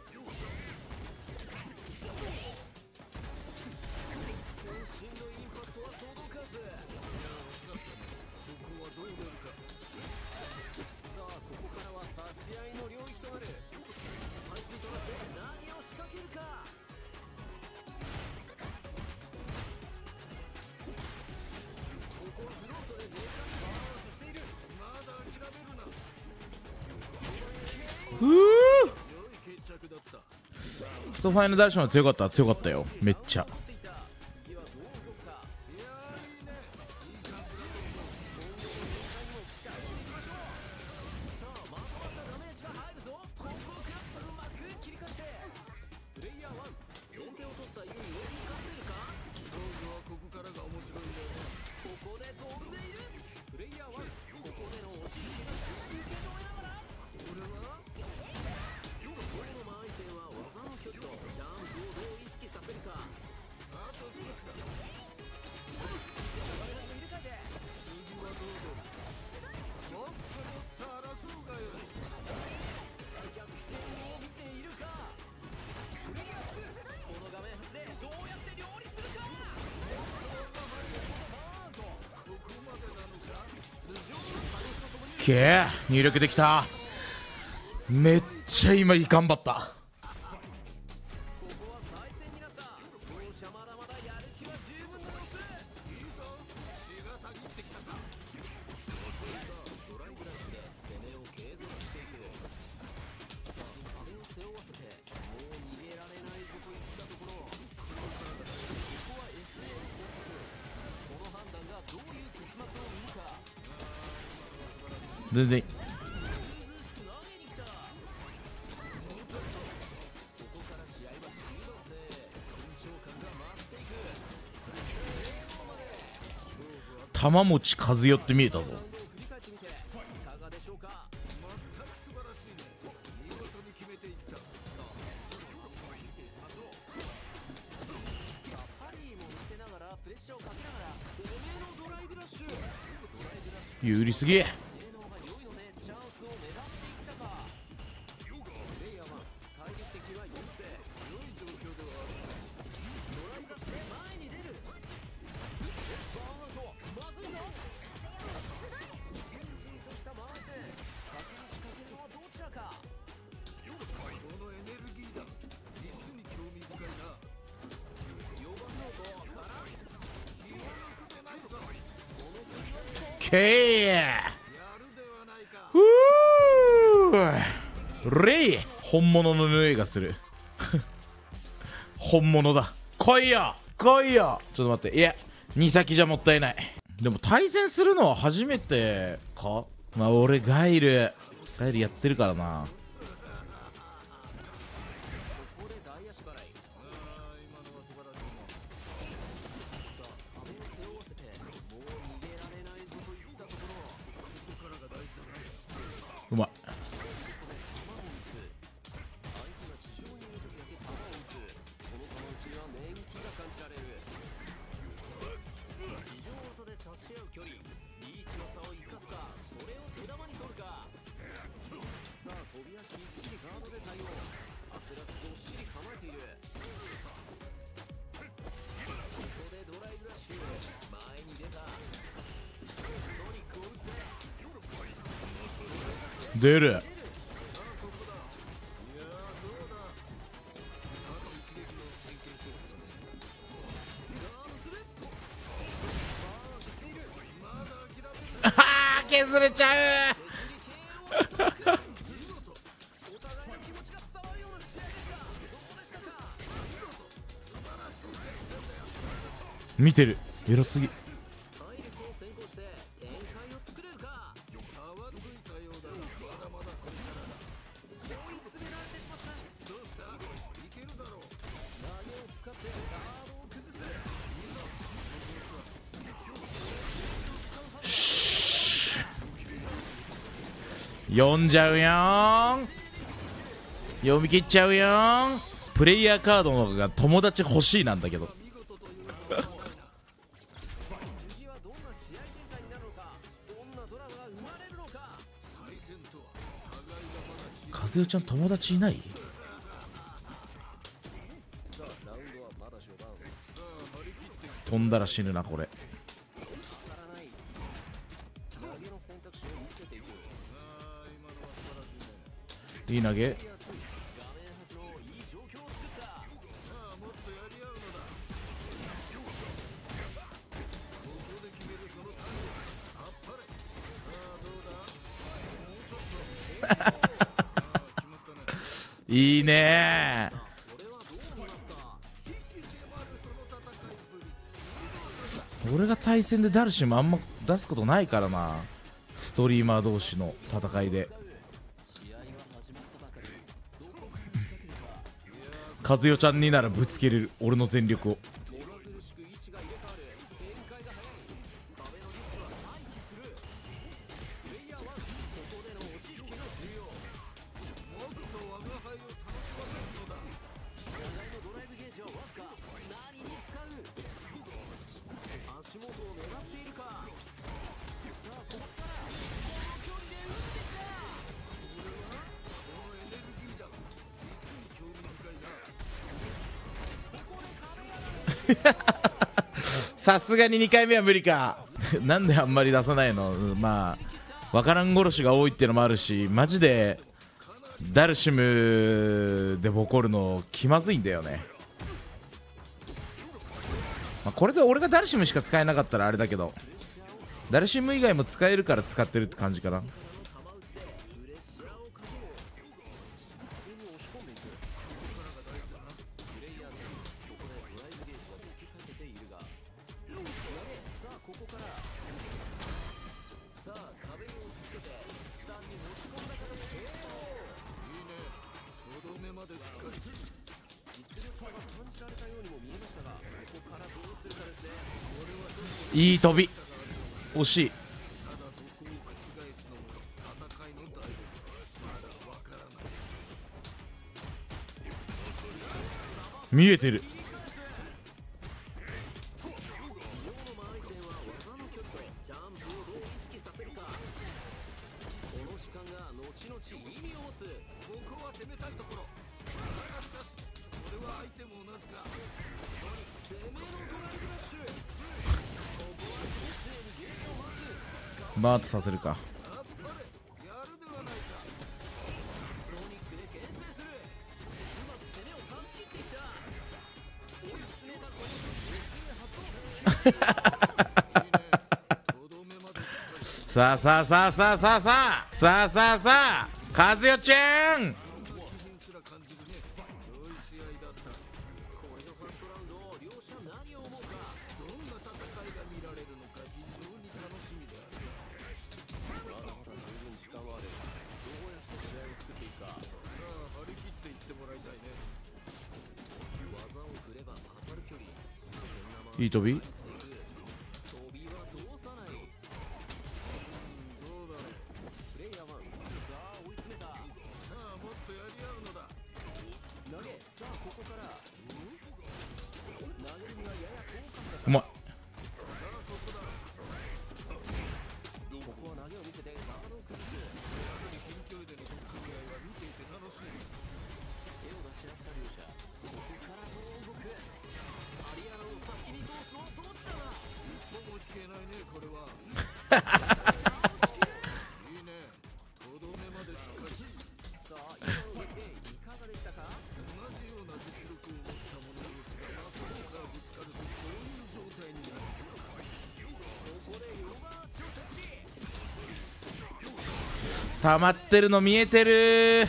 渾身のインパクトは届かず。 ここはどう出るか。 さあここからは差し合いの領域となる。排水となって何を仕掛けるか。ここはフロントででかいバーンアウトしている。 まだ諦めるな。 ふう、 良い決着だった。 ファイナルダッシュも強かった強かったよめっちゃ。 持っていた。次はどう動くか。 いやーいいね。いい感じだと思う。 今後の展開にも期待していきましょう。さあまとまったダメージが入るぞ。ここをクラッツうまく切り返して。プレイヤー1先手を取った優位を生かせるか。 勝負はここからが面白いんだよね。 ここで飛んでいる。プレイヤけー、入力できた。めっちゃ今頑張った。全然玉持和代って見えたぞ。有利すぎ。レイ、本物の匂いがする。本物だ。来いよ来いよ。ちょっと待って、いや2先じゃもったいない。でも対戦するのは初めてか。まあ俺ガイルやってるからな。うまい。出る。あ削れちゃう。見てる。エロすぎ。読んじゃうよーん。読み切っちゃうよーん。プレイヤーカードの方が友達欲しいなんだけど。和代ちゃん友達いない？飛んだら死ぬなこれ。いい投げ。いいねー。俺が対戦でダルシムあんま出すことないからな。ストリーマー同士の戦いで和代ちゃんにならぶつけれる俺の全力を。さすがに2回目は無理か。なんであんまり出さないの。まあわからん殺しが多いっていうのもあるし、マジでダルシムでボコるの気まずいんだよね。まあ、これで俺がダルシムしか使えなかったらあれだけど、ダルシム以外も使えるから使ってるって感じかな。いい飛び、惜しい。見えてる。バーッとさせるか。さあさあさあさあさあさあさあさあさあ和代ちゃん、いい飛び。うまい。溜まってるの見えてる。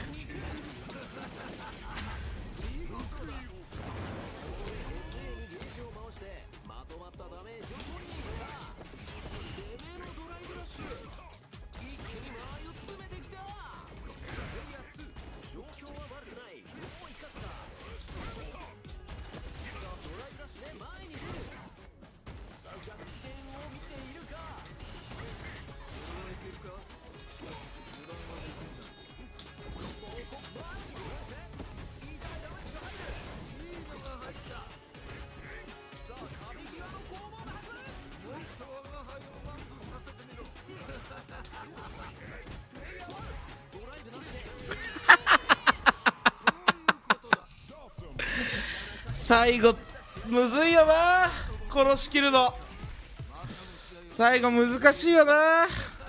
最後むずいよな、殺しきるの最後難しいよな。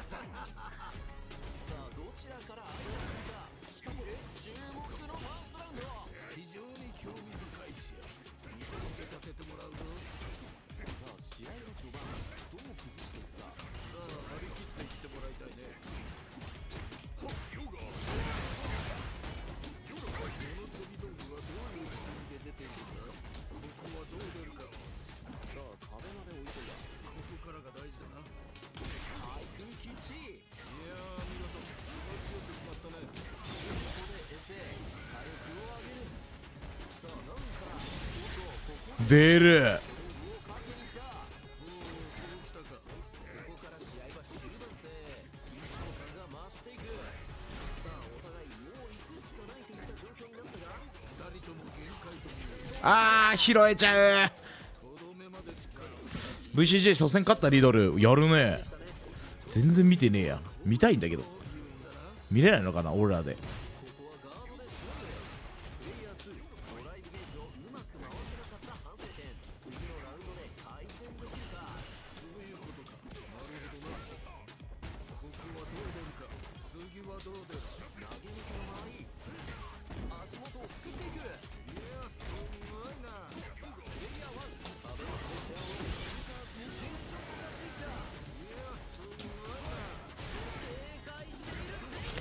出る。あー、拾えちゃう。 VCJ 初戦勝ったリドルやるね。全然見てねえや。見たいんだけど見れないのかな俺らで。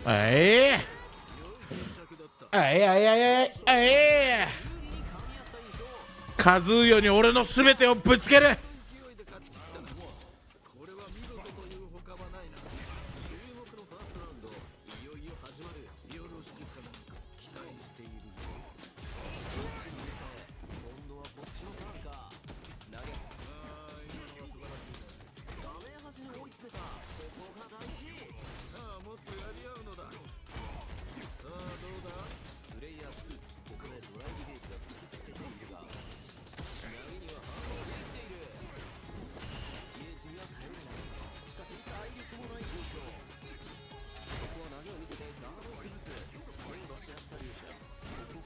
えいあいあいあいあいあいカズーヨに俺の全てをぶつける。 これは見事という他はないな。注目のファーストラウンド、いよいよ始まる。よろしくかな。期待しているぞ。今度はこっちのターンか。投げ。今のは素晴らしいな。画面端に追い詰めた。ここが大事。さあもっとやり合うのだ。さあどうだ。プレイヤー2、ここでドライブゲージが突き立てているが、投げには反応できている。ゲージには頼れない。しかし体力もない状況。ここは投げを見せてガードを崩す。手を出し合った両者。ここ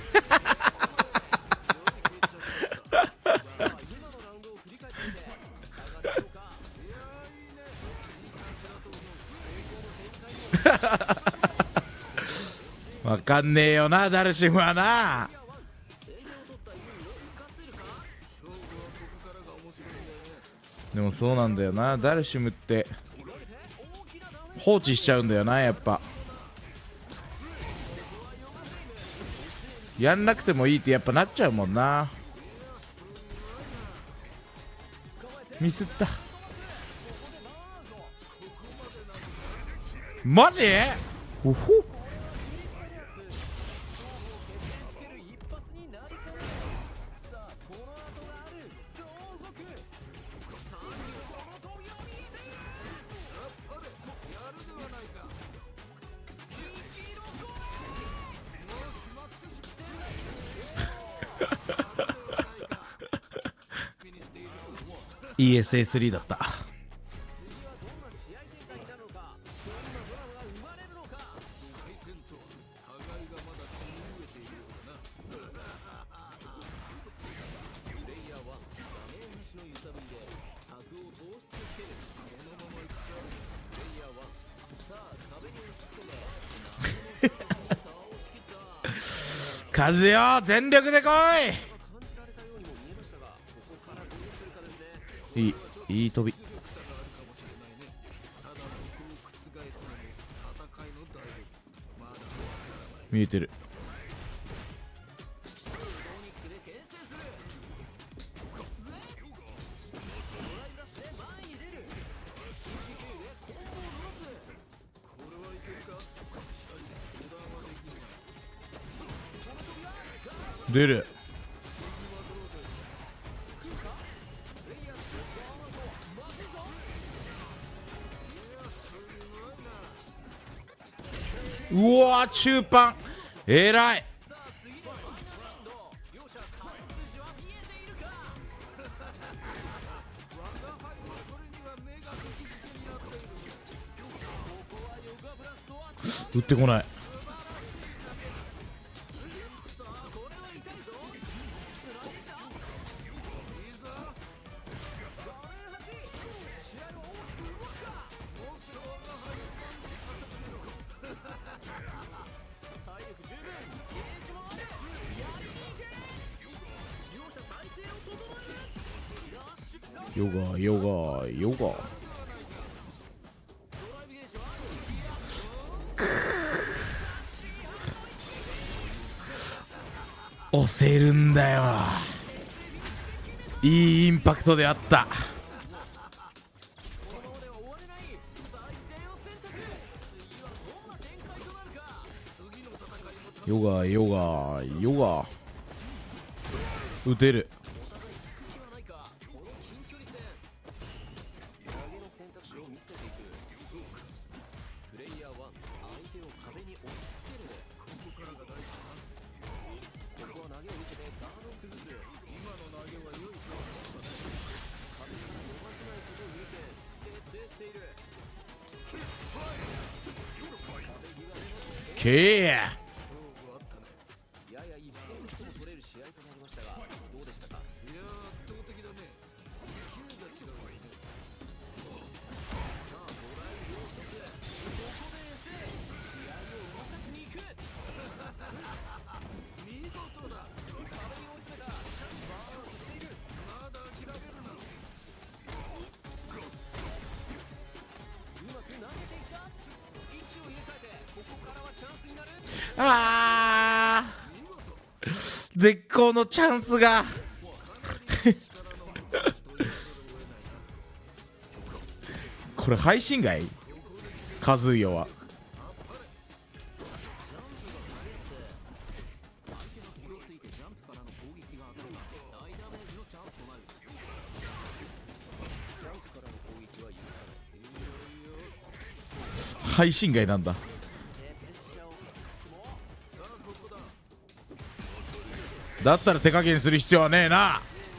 から今のラウンドを振り返ってみていかがでしょうか。いやーいいね。いい感じだと思う。成功の展開にわかんねえよなダルシムはな。でもそうなんだよな、ダルシムって放置しちゃうんだよな。やっぱやんなくてもいいってやっぱなっちゃうもんな。ミスった。マジ？おほっ。ESA3 だった。カズよ全力で来い。いい飛び。見えてる。出る。うわー中パンえらい。打ってこない。ヨガヨガヨガ。押せるんだよ。いいインパクトであった。ヨガヨガヨガ。打てる。けーや。やや一本ずつも取れる試合となりましたが、どうでしたか。いや圧倒的だね。勢いが違うわね。さあドライブを一つ。ここでエセ試合を動かしに行く。見事だ。壁に追い詰めた。しかしバーンをしている。まだ諦めるな。うまく投げていった。位置を入れ替えてこあー、絶好のチャンスがこれ配信外カズーヨは。配信外なんだ。だったら手加減する必要はねえな。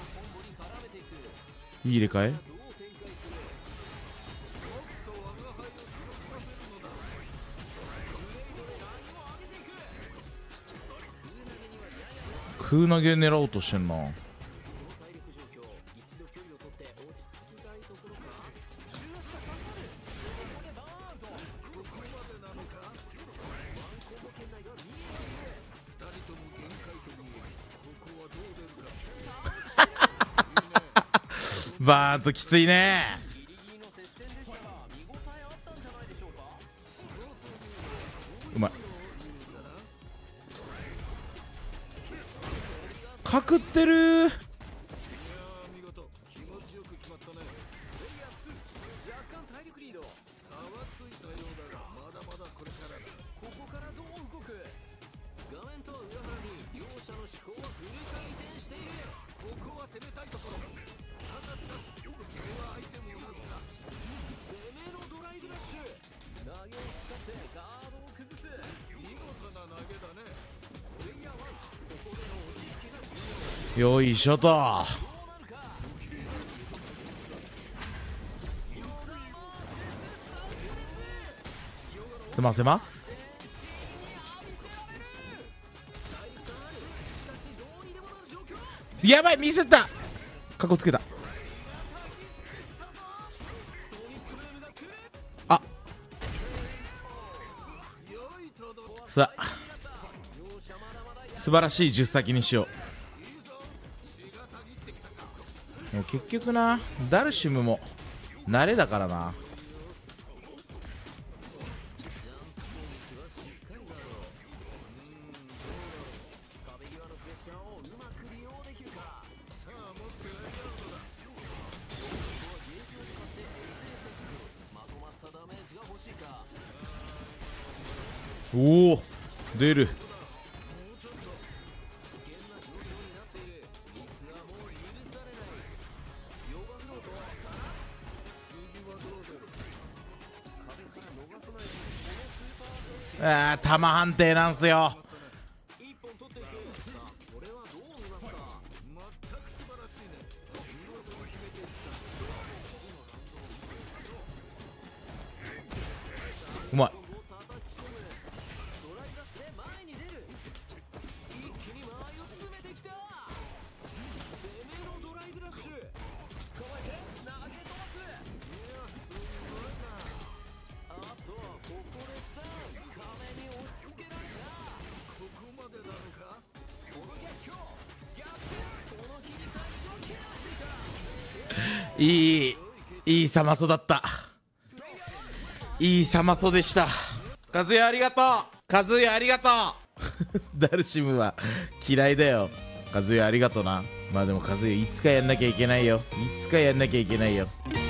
いい入れ替え。空投げ狙おうとしてんな。バーンときついね。うまい。かくってる。よいしょと。済ませます。やばい、ミスった。かっこつけた。あ、さあ素晴らしい10先にしよう。もう結局な、ダルシムも慣れだからな。おお、出る。あー、球判定なんすよ。うまい。いいサマソだった。いいサマソでした。カズヤありがとう。カズヤありがとうダルシムは嫌いだよ。カズヤありがとうな。まあでもカズヤいつかやんなきゃいけないよ。いつかやんなきゃいけないよ。